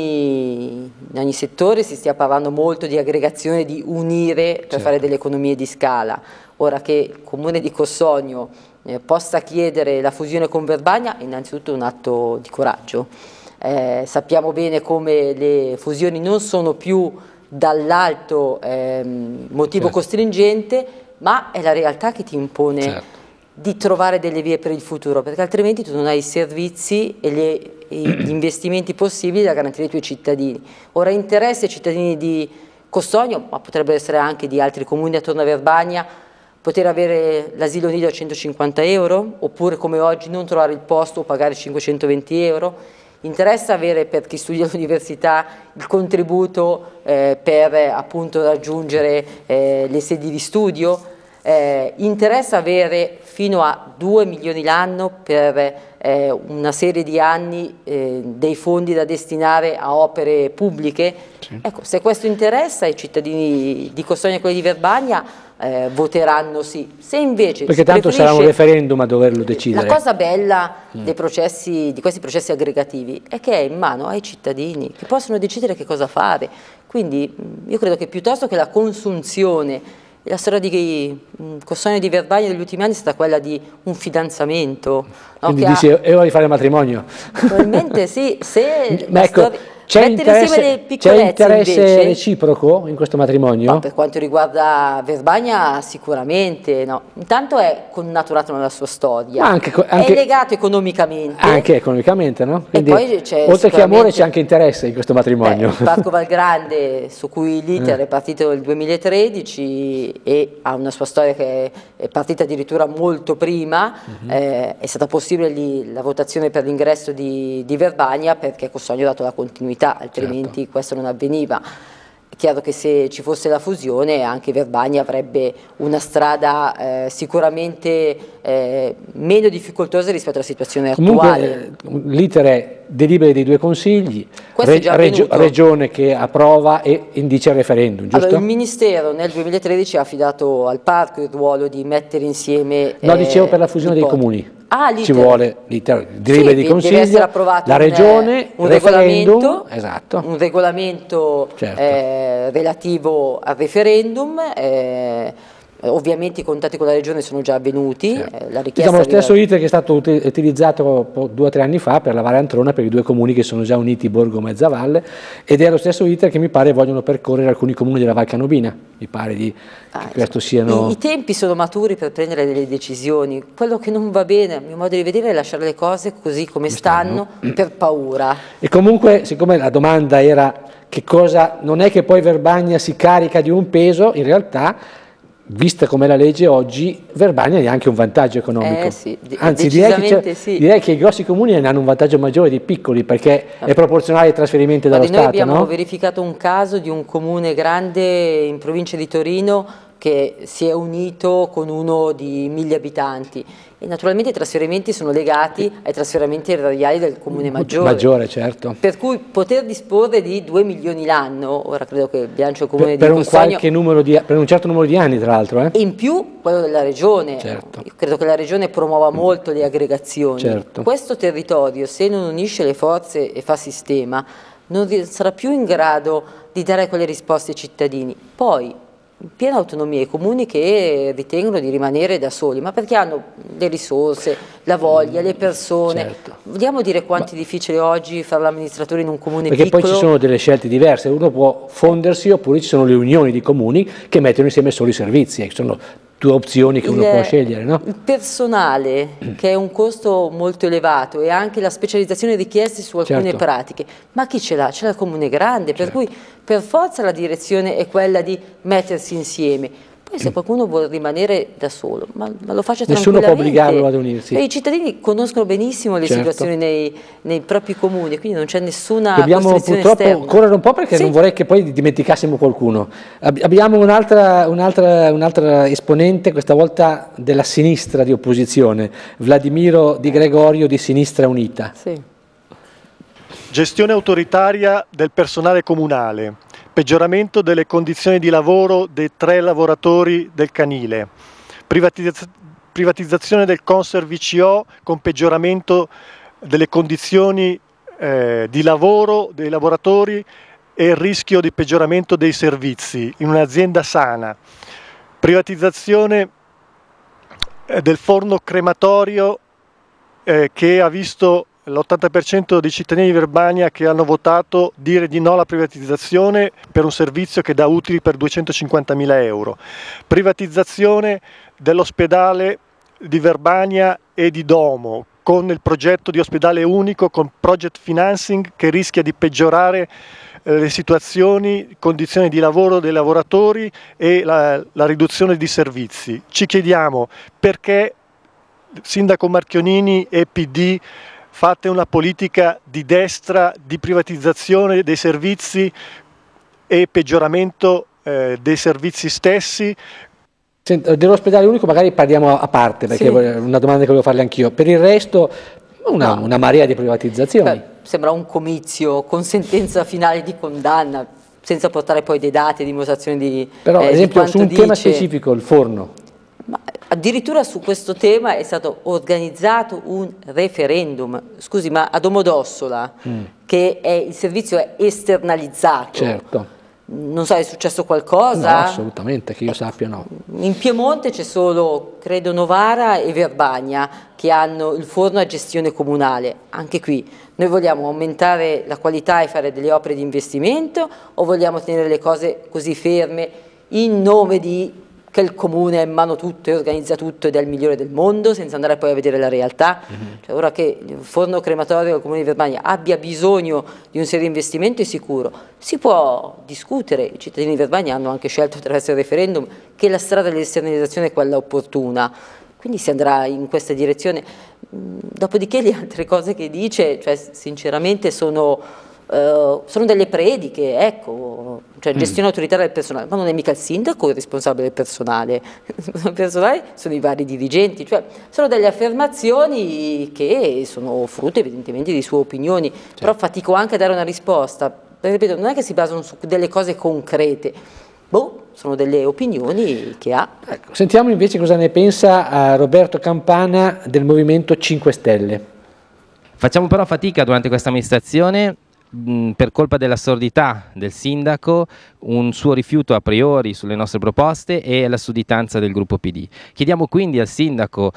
ogni settore si stia parlando molto di aggregazione, di unire per fare delle economie di scala. Ora che il comune di Cossogno possa chiedere la fusione con Verbania è innanzitutto un atto di coraggio. Sappiamo bene come le fusioni non sono più dall'alto motivo costringente, ma è la realtà che ti impone di trovare delle vie per il futuro, perché altrimenti tu non hai i servizi e gli investimenti possibili da garantire ai tuoi cittadini. Ora interessa ai cittadini di Cossogno, ma potrebbero essere anche di altri comuni attorno a Verbania, poter avere l'asilo nido a 150 euro, oppure come oggi non trovare il posto o pagare 520 euro. Interessa avere, per chi studia all'università, il contributo per appunto raggiungere le sedi di studio. Interessa avere fino a 2 milioni l'anno per una serie di anni dei fondi da destinare a opere pubbliche. Ecco, se questo interessa ai cittadini di Cossogno e quelli di Verbania, voteranno sì. Se invece perché tanto sarà un referendum a doverlo decidere. La cosa bella di questi processi aggregativi è che è in mano ai cittadini, che possono decidere che cosa fare. Quindi io credo che piuttosto che la consunzione, la storia di Cossogno e di Verbania negli ultimi anni è stata quella di un fidanzamento. Quindi dici, è ora di fare matrimonio? Probabilmente sì, se ma ecco, c'è interesse reciproco in questo matrimonio? No, per quanto riguarda Verbania sicuramente no. Intanto è connaturato nella sua storia, ma è legato economicamente. Anche economicamente, no? Quindi, e poi oltre che amore c'è anche interesse in questo matrimonio. Il Parco Valgrande, su cui l'iter è partito nel 2013 e ha una sua storia che è partita addirittura molto prima, è stata possibile la votazione per l'ingresso di Verbania perché Cossogno ha dato la continuità, altrimenti questo non avveniva. È chiaro che se ci fosse la fusione anche Verbania avrebbe una strada sicuramente meno difficoltosa rispetto alla situazione attuale. L'iter è delibere dei due consigli, regione che approva e indice il referendum, giusto? Allora, il Ministero nel 2013 ha affidato al Parco il ruolo di mettere insieme... No, dicevo per la fusione dei comuni. Ci vuole l'iter, delibere di consiglio, deve essere approvato la regione, un regolamento, un regolamento relativo al referendum. Ovviamente i contatti con la regione sono già avvenuti. La richiesta lo stesso iter che è stato utilizzato 2 o 3 anni fa per la Valle Antrona, per i 2 comuni che sono già uniti, Borgo e Mezzavalle, ed è lo stesso iter che mi pare vogliono percorrere alcuni comuni della Val Canobina. Mi pare che questo siano... I tempi sono maturi per prendere delle decisioni. Quello che non va bene, a mio modo di vedere, è lasciare le cose così come stanno per paura. E comunque, siccome la domanda era che cosa, non è che poi Verbania si carica di un peso, in realtà, vista com'è la legge oggi, Verbania ha anche un vantaggio economico. Anzi, direi che i grossi comuni hanno un vantaggio maggiore dei piccoli, perché è proporzionale ai trasferimenti dallo Stato. Noi abbiamo verificato un caso di un comune grande in provincia di Torino che si è unito con uno di 1000 abitanti e naturalmente i trasferimenti sono legati ai trasferimenti erariali del comune maggiore. Certo. Per cui poter disporre di 2 milioni l'anno, ora credo che il bilancio comune per di Cossogno... per un certo numero di anni, tra l'altro. In più quello della regione. Io credo che la regione promuova molto le aggregazioni. Questo territorio, se non unisce le forze e fa sistema, non sarà più in grado di dare quelle risposte ai cittadini. Poi, in piena autonomia, i comuni che ritengono di rimanere da soli, ma perché hanno le risorse, la voglia, le persone. Vogliamo dire quanto è difficile oggi fare l'amministratore in un comune piccolo? Perché poi ci sono delle scelte diverse, uno può fondersi oppure ci sono le unioni di comuni che mettono insieme solo i servizi, sono 2 opzioni che uno può scegliere, no? Il personale, che è un costo molto elevato, e anche la specializzazione richiesta su alcune pratiche, ma chi ce l'ha? Ce l'ha il comune grande, per cui per forza la direzione è quella di mettersi insieme. Poi se qualcuno vuole rimanere da solo, ma lo faccia Nessuno può tranquillamente. obbligarlo ad unirsi. I cittadini conoscono benissimo le situazioni nei propri comuni, quindi non c'è nessuna Dobbiamo purtroppo esterna. correre un po' perché non vorrei che poi dimenticassimo qualcuno. Abbiamo un'altra esponente, questa volta della sinistra di opposizione, Vladimiro Di Gregorio di Sinistra Unita. Sì. Gestione autoritaria del personale comunale, peggioramento delle condizioni di lavoro dei 3 lavoratori del canile, privatizzazione del Conser VCO con peggioramento delle condizioni di lavoro dei lavoratori e il rischio di peggioramento dei servizi in un'azienda sana, privatizzazione del forno crematorio che ha visto l'80% dei cittadini di Verbania che hanno votato dire di no alla privatizzazione per un servizio che dà utili per 250.000 euro. Privatizzazione dell'ospedale di Verbania e di Domo con il progetto di ospedale unico con project financing che rischia di peggiorare le situazioni, condizioni di lavoro dei lavoratori e la riduzione di servizi. Ci chiediamo perché Sindaco Marchionini e PD fate una politica di destra di privatizzazione dei servizi e peggioramento dei servizi stessi. Dell'ospedale unico magari parliamo a parte, perché è una domanda che volevo farle anch'io. Per il resto una marea di privatizzazioni. Sembra un comizio con sentenza finale di condanna, senza portare poi dei dati e dimostrazioni di Però ad esempio su un tema dice. specifico, il forno. Ma addirittura su questo tema è stato organizzato un referendum, scusi, ma a Domodossola, che il servizio è esternalizzato. Certo. Non so, è successo qualcosa? No, assolutamente, che io sappia no. In Piemonte c'è solo, credo, Novara e Verbania che hanno il forno a gestione comunale. Anche qui, noi vogliamo aumentare la qualità e fare delle opere di investimento o vogliamo tenere le cose così ferme in nome di che il comune ha in mano tutto e organizza tutto ed è il migliore del mondo, senza andare poi a vedere la realtà? Cioè, ora che il forno crematorio del comune di Verbania abbia bisogno di un serio investimento è sicuro, si può discutere, i cittadini di Verbania hanno anche scelto attraverso il referendum che la strada dell'esternalizzazione è quella opportuna, quindi si andrà in questa direzione. Dopodiché le altre cose che dice, cioè, sinceramente sono delle prediche, ecco, cioè gestione autoritaria del personale, ma non è mica il sindaco il responsabile del personale, il personale sono i vari dirigenti, cioè sono delle affermazioni che sono frutto evidentemente di sue opinioni, però fatico anche a dare una risposta, perché ripeto, non è che si basano su delle cose concrete, sono delle opinioni che ha. Ecco, sentiamo invece cosa ne pensa Roberto Campana del Movimento 5 Stelle. Facciamo però fatica durante questa amministrazione per colpa della sordità del sindaco, un suo rifiuto a priori sulle nostre proposte e la sudditanza del gruppo PD. Chiediamo quindi al sindaco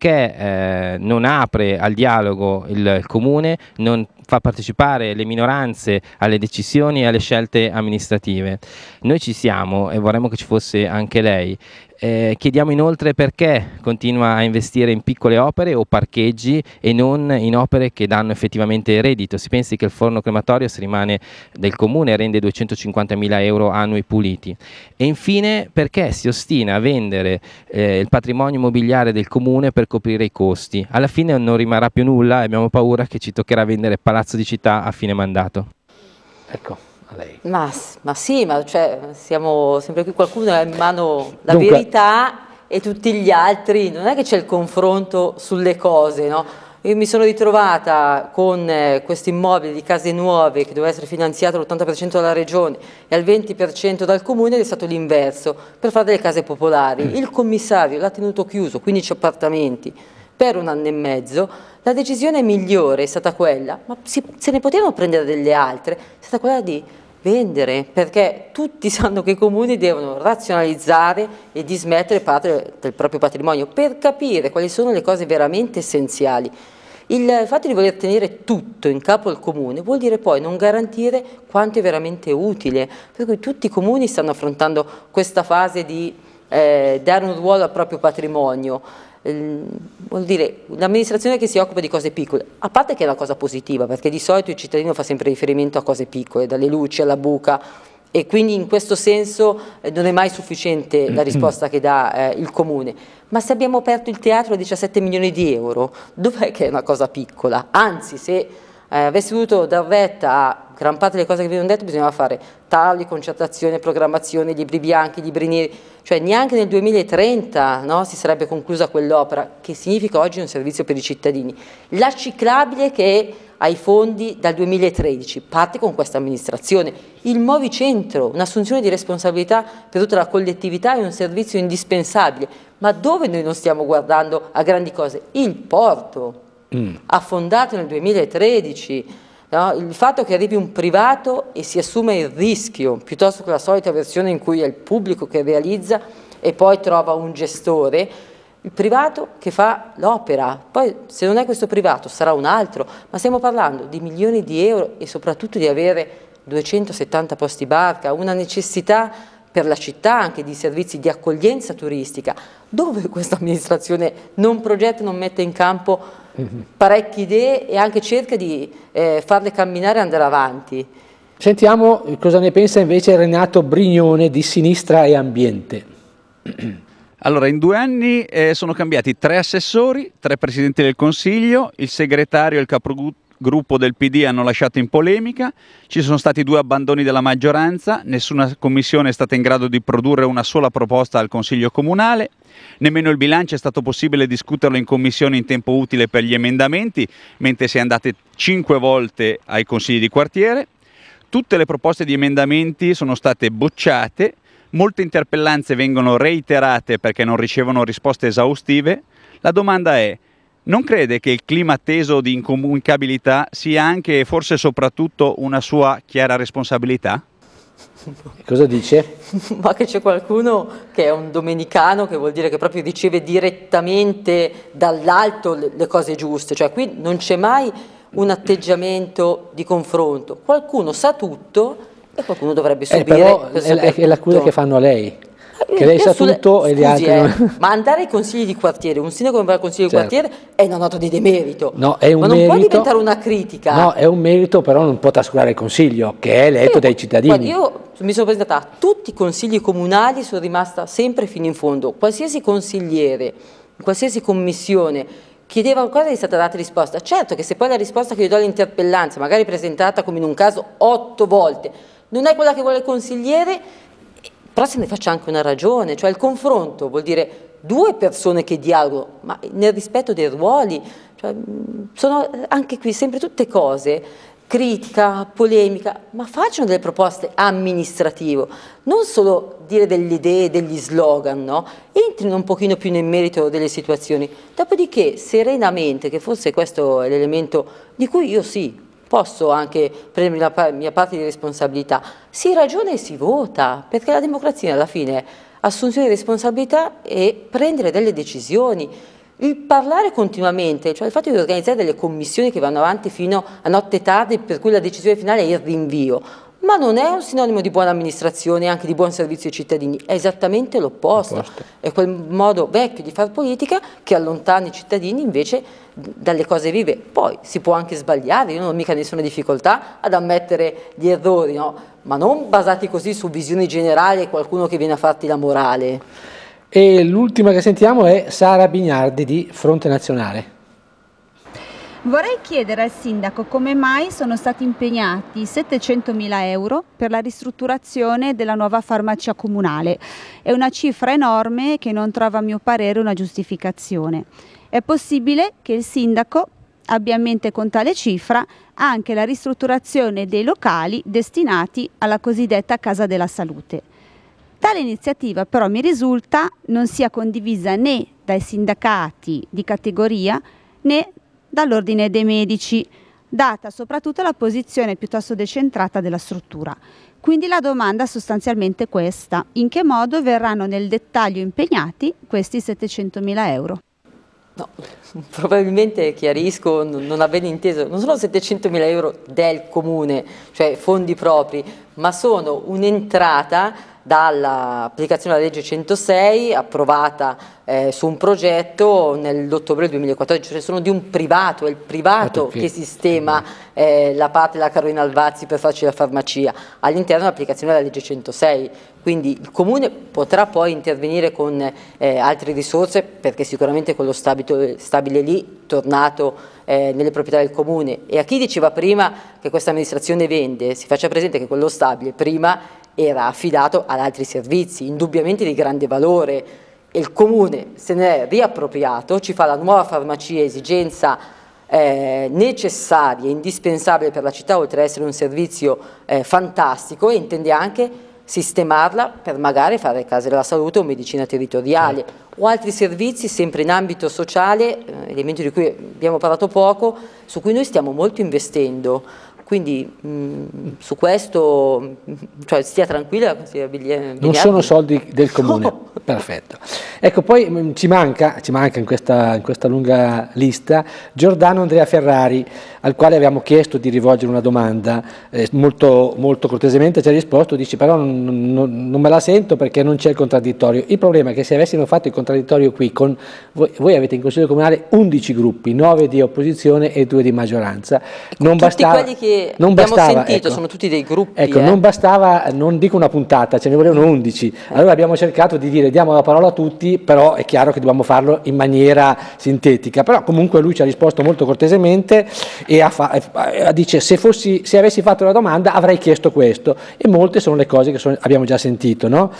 perché non apre al dialogo il comune, non fa partecipare le minoranze alle decisioni e alle scelte amministrative. Noi ci siamo e vorremmo che ci fosse anche lei. Chiediamo inoltre perché continua a investire in piccole opere o parcheggi e non in opere che danno effettivamente reddito. Si pensi che il forno crematorio, se rimane del comune, rende 250.000 euro annui puliti. E infine perché si ostina a vendere il patrimonio immobiliare del comune per coprire i costi. Alla fine non rimarrà più nulla e abbiamo paura che ci toccherà vendere Palazzo di Città a fine mandato. Ecco. Lei. Ma sì, ma cioè, siamo sempre qui, qualcuno ha in mano la Dunque, verità e tutti gli altri, non è che c'è il confronto sulle cose, no? Io mi sono ritrovata con questo immobile di case nuove che doveva essere finanziato all'80% dalla regione e al 20% dal comune ed è stato l'inverso per fare delle case popolari. Il commissario l'ha tenuto chiuso, 15 appartamenti, per 1 anno e mezzo. La decisione migliore è stata quella, ma se ne potevano prendere delle altre, è stata quella di vendere, perché tutti sanno che i comuni devono razionalizzare e dismettere parte del proprio patrimonio per capire quali sono le cose veramente essenziali. Il fatto di voler tenere tutto in capo al comune vuol dire poi non garantire quanto è veramente utile, per cui tutti i comuni stanno affrontando questa fase di dare un ruolo al proprio patrimonio. Vuol dire un'amministrazione che si occupa di cose piccole, a parte che è una cosa positiva, perché di solito il cittadino fa sempre riferimento a cose piccole, dalle luci alla buca E quindi in questo senso non è mai sufficiente la risposta che dà il Comune. Ma se abbiamo aperto il teatro a 17 milioni di euro, dov'è che è una cosa piccola? Anzi, se avessi voluto dar retta a gran parte delle cose che vi abbiamo detto, bisognava fare tavoli, concertazione, programmazione, libri bianchi, libri neri, cioè neanche nel 2030 no, si sarebbe conclusa quell'opera, che significa oggi un servizio per i cittadini. La ciclabile che ha i fondi dal 2013, parte con questa amministrazione. Il Movicentro, un'assunzione di responsabilità per tutta la collettività, è un servizio indispensabile. Ma dove noi non stiamo guardando a grandi cose? Il porto, affondato nel 2013, no? Il fatto che arrivi un privato e si assume il rischio, piuttosto che la solita versione in cui è il pubblico che realizza e poi trova un gestore, il privato che fa l'opera, poi se non è questo privato sarà un altro, ma stiamo parlando di milioni di euro e soprattutto di avere 270 posti barca, una necessità per la città anche di servizi di accoglienza turistica, dove questa amministrazione non progetta, non mette in campo parecchie idee e anche cerca di farle camminare e andare avanti. Sentiamo cosa ne pensa invece Renato Brignone di Sinistra e Ambiente. Allora, in 2 anni sono cambiati 3 assessori, 3 presidenti del Consiglio, il segretario e il capogruppo del PD hanno lasciato in polemica, ci sono stati 2 abbandoni della maggioranza, nessuna commissione è stata in grado di produrre una sola proposta al Consiglio Comunale, nemmeno il bilancio è stato possibile discuterlo in commissione in tempo utile per gli emendamenti, mentre si è andate 5 volte ai consigli di quartiere, tutte le proposte di emendamenti sono state bocciate, molte interpellanze vengono reiterate perché non ricevono risposte esaustive. La domanda è: non crede che il clima teso di incomunicabilità sia anche e forse soprattutto una sua chiara responsabilità? Cosa dice? Ma che c'è qualcuno che è un domenicano, che vuol dire che proprio riceve direttamente dall'alto le cose giuste, cioè qui non c'è mai un atteggiamento di confronto, qualcuno sa tutto e qualcuno dovrebbe subire. Però è l'accusa che fanno a lei, che lei sa tutto e gli altri non... Ma andare ai consigli di quartiere, un sindaco che va al consiglio di quartiere è una nota di demerito, no, è un ma non merito, può diventare una critica. No, è un merito, però non può trascurare il consiglio, che è eletto dai cittadini. Guarda, io mi sono presentata a tutti i consigli comunali, sono rimasta sempre fino in fondo, qualsiasi consigliere, in qualsiasi commissione chiedeva qualcosa e è stata data risposta. Certo che se poi la risposta che io do all'interpellanza, magari presentata come in un caso 8 volte, non è quella che vuole il consigliere, però se ne faccia anche una ragione, cioè il confronto vuol dire 2 persone che dialogano, ma nel rispetto dei ruoli, cioè, sono anche qui sempre tutte cose, critica, polemica, ma facciano delle proposte amministrative, non solo dire delle idee, degli slogan, no? Entrino un pochino più nel merito delle situazioni, dopodiché serenamente, che forse questo è l'elemento di cui io sì, posso anche prendermi la mia parte di responsabilità, si ragiona e si vota, perché la democrazia alla fine è assunzione di responsabilità e prendere delle decisioni. Il parlare continuamente, cioè il fatto di organizzare delle commissioni che vanno avanti fino a notte tardi, per cui la decisione finale è il rinvio, ma non è un sinonimo di buona amministrazione e anche di buon servizio ai cittadini, è esattamente l'opposto. È quel modo vecchio di fare politica che allontana i cittadini invece dalle cose vive. Poi si può anche sbagliare, io non ho mica nessuna difficoltà ad ammettere gli errori, no? Ma non basati così su visioni generali e qualcuno che viene a farti la morale. E l'ultima che sentiamo è Sara Bignardi di Fronte Nazionale. Vorrei chiedere al sindaco come mai sono stati impegnati 700.000 euro per la ristrutturazione della nuova farmacia comunale. È una cifra enorme che non trova a mio parere una giustificazione. È possibile che il sindaco abbia in mente con tale cifra anche la ristrutturazione dei locali destinati alla cosiddetta Casa della Salute. Tale iniziativa però mi risulta non sia condivisa né dai sindacati di categoria né dall'ordine dei medici, data soprattutto la posizione piuttosto decentrata della struttura. Quindi la domanda è sostanzialmente questa: in che modo verranno nel dettaglio impegnati questi 700.000 euro? No, probabilmente chiarisco, non ha ben inteso, non sono 700.000 euro del comune, cioè fondi propri, ma sono un'entrata dall'applicazione della legge 106 approvata su un progetto nell'ottobre 2014, cioè sono di un privato, è il privato che sistema la parte della Carolina Alvazzi per farci la farmacia all'interno dell'applicazione della legge 106, quindi il Comune potrà poi intervenire con altre risorse, perché sicuramente quello stabile lì tornato nelle proprietà del Comune. E a chi diceva prima che questa amministrazione vende, si faccia presente che quello stabile prima era affidato ad altri servizi, indubbiamente di grande valore, e il Comune se ne è riappropriato, ci fa la nuova farmacia, esigenza necessaria, indispensabile per la città, oltre ad essere un servizio fantastico, e intende anche sistemarla per magari fare case della salute o medicina territoriale o altri servizi sempre in ambito sociale, elemento di cui abbiamo parlato poco, su cui noi stiamo molto investendo. Quindi su questo, cioè, stia tranquilla. Non sono soldi del Comune, no. Perfetto. Ecco, poi ci manca in questa lunga lista Giordano Andrea Ferrari, al quale abbiamo chiesto di rivolgere una domanda, molto, molto cortesemente ci ha risposto, dice però non me la sento perché non c'è il contraddittorio. Il problema è che se avessimo fatto il contraddittorio qui, voi avete in Consiglio Comunale 11 gruppi, 9 di opposizione e 2 di maggioranza, non bastava... Quelli che abbiamo sentito, ecco, sono tutti dei gruppi. Ecco, non bastava, non dico una puntata, ce ne volevano 11. Allora abbiamo cercato di dire diamo la parola a tutti, però è chiaro che dobbiamo farlo in maniera sintetica. Però comunque lui ci ha risposto molto cortesemente e dice se avessi fatto la domanda avrei chiesto questo. E molte sono le cose che abbiamo già sentito, no?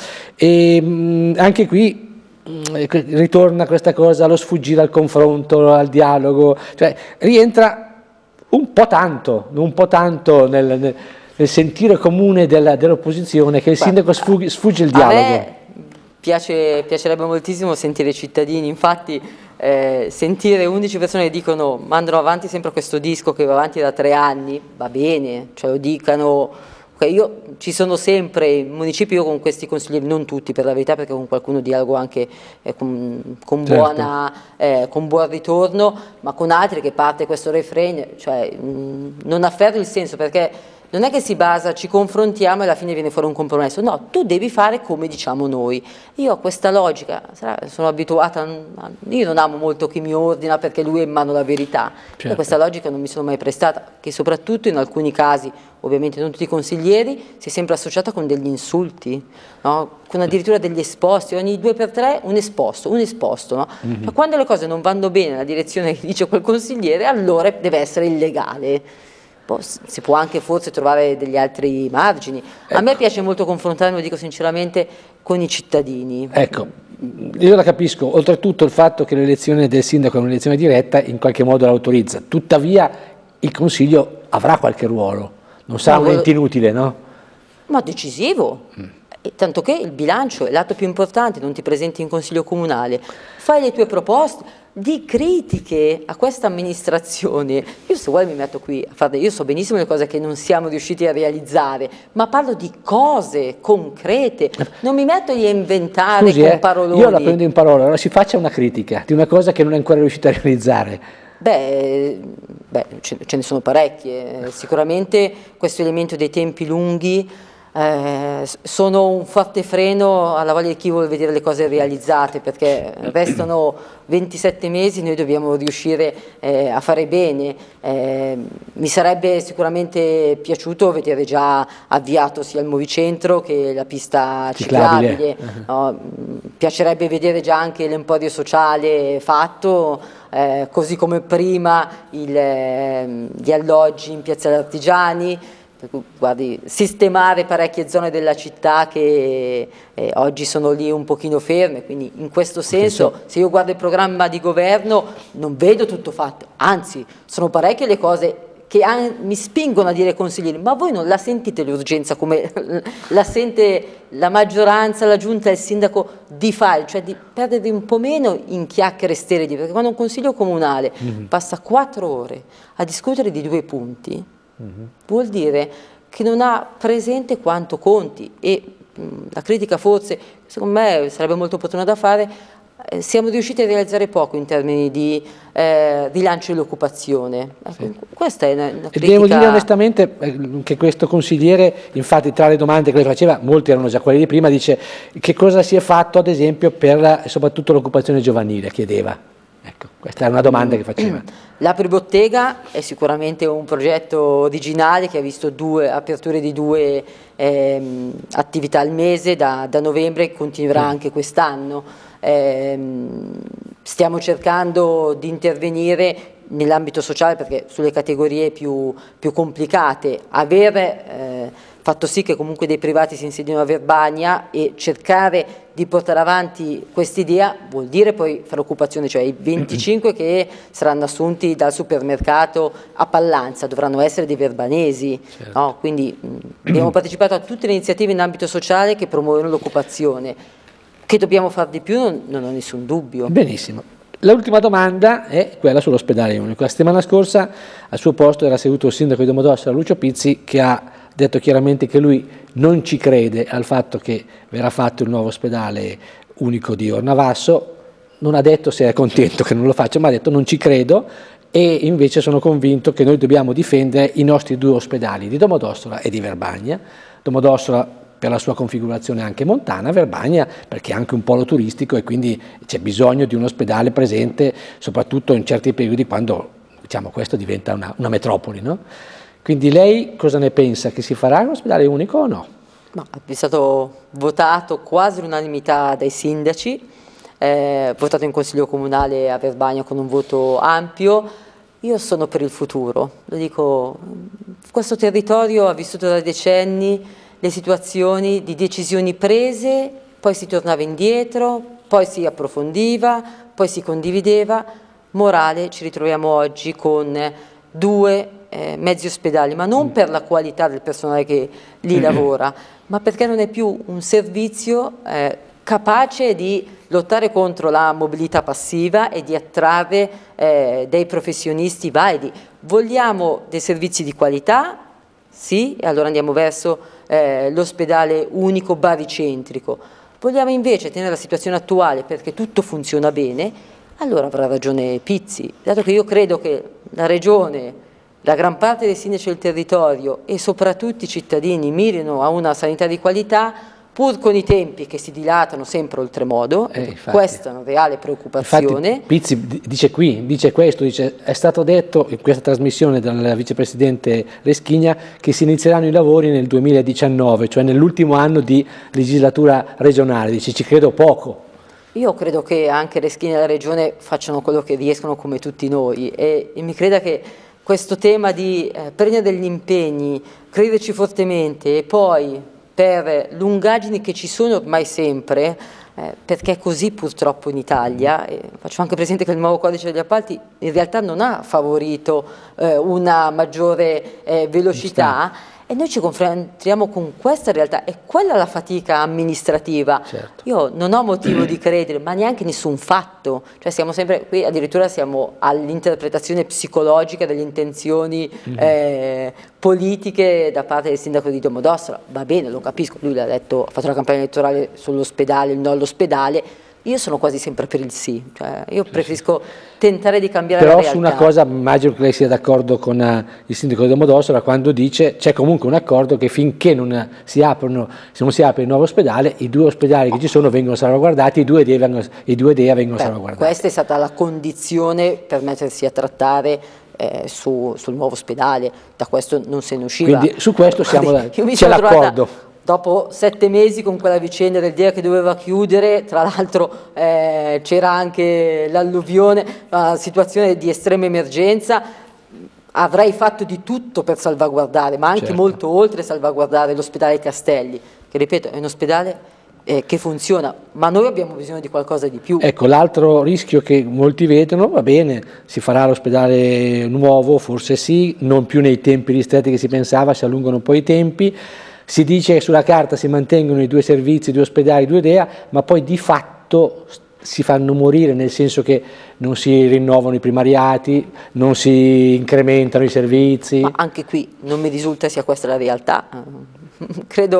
E anche qui ritorna questa cosa, lo sfuggire al confronto, al dialogo, cioè rientra un po' tanto nel sentire comune dell'opposizione che il sindaco sfugge il dialogo. A me piacerebbe moltissimo sentire i cittadini, infatti sentire 11 persone che dicono mandano avanti sempre questo disco che va avanti da 3 anni, va bene, cioè lo dicano. Io ci sono sempre in municipio con questi consiglieri, non tutti per la verità, perché con qualcuno dialogo anche con buon ritorno, ma con altri che parte questo refrain, cioè non afferro il senso, perché non è che si basa, ci confrontiamo e alla fine viene fuori un compromesso, no, tu devi fare come diciamo noi. Io ho questa logica, sono abituata, io non amo molto chi mi ordina perché lui è in mano la verità, certo. Questa logica non mi sono mai prestata, che soprattutto in alcuni casi, ovviamente non tutti i consiglieri, si è sempre associata con degli insulti, no? Con addirittura degli esposti, ogni 2x3 un esposto, no? Ma quando le cose non vanno bene nella direzione che dice quel consigliere, allora deve essere illegale. Si può anche forse trovare degli altri margini. A me piace molto confrontare, lo dico sinceramente, con i cittadini. Ecco, io la capisco, oltretutto il fatto che l'elezione del sindaco è un'elezione diretta in qualche modo l'autorizza, tuttavia il Consiglio avrà qualche ruolo, non sarà un ente inutile, no? Ma decisivo. Tanto che il bilancio è l'atto più importante, non ti presenti in Consiglio Comunale, fai le tue proposte, di critiche a questa amministrazione. Io se vuoi mi metto qui a fare, io so benissimo le cose che non siamo riusciti a realizzare, ma parlo di cose concrete, non mi metto lì a inventare con paroloni. Io la prendo in parola, allora si faccia una critica di una cosa che non è ancora riuscita a realizzare. Beh, ce ne sono parecchie, sicuramente questo elemento dei tempi lunghi sono un forte freno alla voglia di chi vuole vedere le cose realizzate, perché restano 27 mesi, noi dobbiamo riuscire a fare bene. Mi sarebbe sicuramente piaciuto vedere già avviato sia il Movicentro che la pista ciclabile. No? Piacerebbe vedere già anche l'emporio sociale fatto, così come prima gli alloggi in Piazza Artigiani. Guardi, sistemare parecchie zone della città che oggi sono lì un pochino ferme, quindi in questo senso se io guardo il programma di governo non vedo tutto fatto, anzi sono parecchie le cose che mi spingono a dire ai consiglieri, ma voi non la sentite l'urgenza come la sente la maggioranza, la giunta e il sindaco di fare, cioè di perdervi un po' meno in chiacchiere sterili, perché quando un consiglio comunale passa 4 ore a discutere di 2 punti, vuol dire che non ha presente quanto conti, e la critica forse secondo me sarebbe molto opportuna da fare siamo riusciti a realizzare poco in termini di rilancio dell'occupazione. Sì. Questa è una critica. Devo dire onestamente che questo consigliere, infatti tra le domande che le faceva, molti erano già quelli di prima, dice che cosa si è fatto ad esempio per soprattutto l'occupazione giovanile, chiedeva. Ecco, questa è una domanda che faceva. L'Apri Bottega è sicuramente un progetto originale che ha visto aperture di 2 attività al mese da novembre e continuerà anche quest'anno. Stiamo cercando di intervenire nell'ambito sociale perché sulle categorie più complicate aver fatto sì che comunque dei privati si insediano a Verbania e cercare di portare avanti quest'idea vuol dire poi fare occupazione, cioè i 25 che saranno assunti dal supermercato a Pallanza dovranno essere dei verbanesi, certo. No? Quindi abbiamo partecipato a tutte le iniziative in ambito sociale che promuovono l'occupazione. Che dobbiamo fare di più non ho nessun dubbio. Benissimo. L'ultima domanda è quella sull'ospedale unico. La settimana scorsa al suo posto era seduto il sindaco di Domodossola, Lucio Pizzi, che ha detto chiaramente che lui non ci crede al fatto che verrà fatto il nuovo ospedale unico di Ornavasso. Non ha detto se è contento che non lo faccia, ma ha detto non ci credo, e invece sono convinto che noi dobbiamo difendere i nostri 2 ospedali di Domodossola e di Verbagna. Domodossola per la sua configurazione anche montana, Verbagna perché è anche un polo turistico e quindi c'è bisogno di un ospedale presente soprattutto in certi periodi quando, diciamo, questo diventa una metropoli, no? Quindi lei cosa ne pensa? Che si farà un ospedale unico o no? Ma è stato votato quasi all'unanimità dai sindaci, votato in Consiglio Comunale a Verbagna con un voto ampio. Io sono per il futuro, lo dico, questo territorio ha vissuto da decenni le situazioni di decisioni prese, poi si tornava indietro, poi si approfondiva, poi si condivideva. Morale, ci ritroviamo oggi con 2 mezzi ospedali, ma non per la qualità del personale che lì lavora, ma perché non è più un servizio capace di lottare contro la mobilità passiva e di attrarre dei professionisti validi. Vogliamo dei servizi di qualità? Sì, e allora andiamo verso l'ospedale unico baricentrico. Vogliamo invece tenere la situazione attuale perché tutto funziona bene, allora avrà ragione Pizzi, dato che io credo che la Regione, la gran parte dei sindaci del territorio e soprattutto i cittadini mirino a una sanità di qualità pur con i tempi che si dilatano sempre oltremodo, questa è una reale preoccupazione. Infatti, Pizzi dice questo, è stato detto in questa trasmissione dal vicepresidente Reschigna che si inizieranno i lavori nel 2019, cioè nell'ultimo anno di legislatura regionale, dice ci credo poco. Io credo che anche Reschigna e la Regione facciano quello che riescono come tutti noi e mi creda che questo tema di prendere degli impegni, crederci fortemente e poi per lungaggini che ci sono ormai sempre, perché è così purtroppo in Italia, faccio anche presente che il nuovo codice degli appalti in realtà non ha favorito una maggiore velocità e noi ci confrontiamo con questa realtà, è quella la fatica amministrativa. Certo. Io non ho motivo di credere, ma neanche nessun fatto, cioè siamo sempre qui, addirittura siamo all'interpretazione psicologica delle intenzioni politiche da parte del sindaco di Domodossola. Va bene, lo capisco, lui l'ha detto, ha fatto la campagna elettorale sull'ospedale, il no all'ospedale. Io sono quasi sempre per il sì, cioè io preferisco tentare di cambiare la realtà. Però su una cosa immagino che lei sia d'accordo con il sindaco di Domodossola quando dice c'è comunque un accordo che finché non si apre il nuovo ospedale, i 2 ospedali che ci sono vengono salvaguardati, i 2 DEA vengono salvaguardati. Questa è stata la condizione per mettersi a trattare sul nuovo ospedale, da questo non se ne usciva. Quindi su questo c'è l'accordo. Dopo 7 mesi con quella vicenda del DEA che doveva chiudere, tra l'altro c'era anche l'alluvione, una situazione di estrema emergenza, avrei fatto di tutto per salvaguardare, ma anche molto oltre salvaguardare l'ospedale Castelli, che ripeto è un ospedale che funziona, ma noi abbiamo bisogno di qualcosa di più. Ecco, l'altro rischio che molti vedono, va bene, si farà l'ospedale nuovo, forse sì, non più nei tempi ristretti che si pensava, si allungano un po' i tempi. Si dice che sulla carta si mantengono i 2 servizi, 2 ospedali, 2 DEA, ma poi di fatto si fanno morire, nel senso che non si rinnovano i primariati, non si incrementano i servizi. Ma anche qui non mi risulta sia questa la realtà. Credo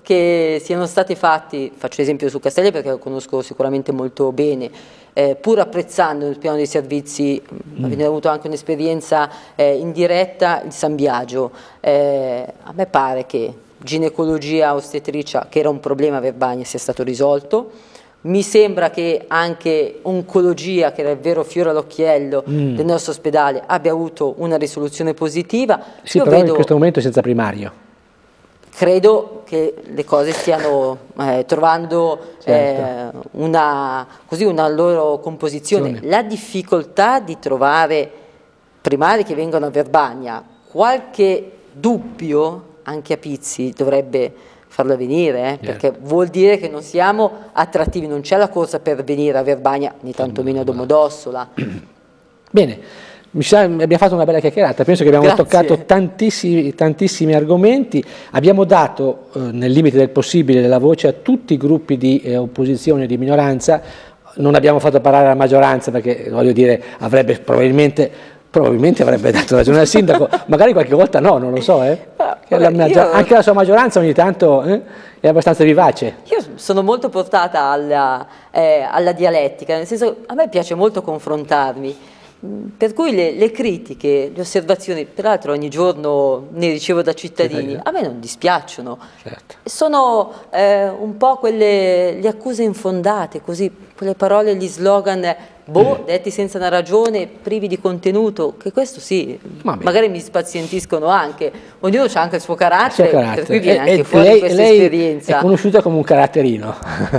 che siano stati fatti, faccio esempio su Castelli perché lo conosco sicuramente molto bene, pur apprezzando il piano dei servizi, avendo avuto anche un'esperienza indiretta, il San Biagio, a me pare che ginecologia ostetricia, che era un problema a Verbania, sia stato risolto. Mi sembra che anche oncologia, che era il vero fiore all'occhiello del nostro ospedale, abbia avuto una risoluzione positiva. Sì, però in questo momento è senza primario. Credo che le cose stiano trovando una loro composizione. La difficoltà di trovare primari che vengono a Verbania, qualche dubbio anche a Pizzi dovrebbe farla venire, perché vuol dire che non siamo attrattivi, non c'è la corsa per venire a Verbania, né tantomeno a Domodossola. Bene, abbiamo fatto una bella chiacchierata, penso che abbiamo toccato tantissimi argomenti, abbiamo dato nel limite del possibile la voce a tutti i gruppi di opposizione e di minoranza, non abbiamo fatto parlare la maggioranza perché voglio dire avrebbe probabilmente avrebbe dato ragione al sindaco, magari qualche volta no, non lo so, anche la sua maggioranza ogni tanto è abbastanza vivace. Io sono molto portata alla dialettica, nel senso a me piace molto confrontarmi, per cui le critiche, le osservazioni, peraltro ogni giorno ne ricevo da cittadini, a me non dispiacciono, sono un po' le accuse infondate, così, quelle parole, gli slogan detti senza una ragione, privi di contenuto, che questo sì, magari mi spazientiscono anche, ognuno ha anche il suo carattere, per cui viene anche fuori questa esperienza. È conosciuta come un caratterino.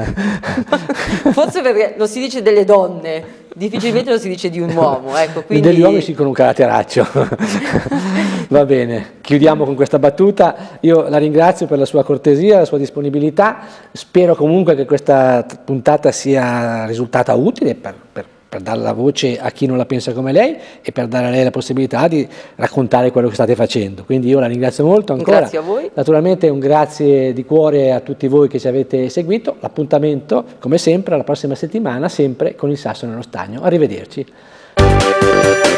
Forse perché lo si dice delle donne, difficilmente lo si dice di un uomo, ecco, quindi... Degli uomini sì, con un caratteraccio. Va bene, chiudiamo con questa battuta, io la ringrazio per la sua cortesia, la sua disponibilità, spero comunque che questa puntata sia risultata utile per dare la voce a chi non la pensa come lei e per dare a lei la possibilità di raccontare quello che state facendo. Quindi io la ringrazio molto ancora. Grazie a voi. Naturalmente un grazie di cuore a tutti voi che ci avete seguito. L'appuntamento, come sempre, la prossima settimana, sempre con il sasso nello stagno. Arrivederci.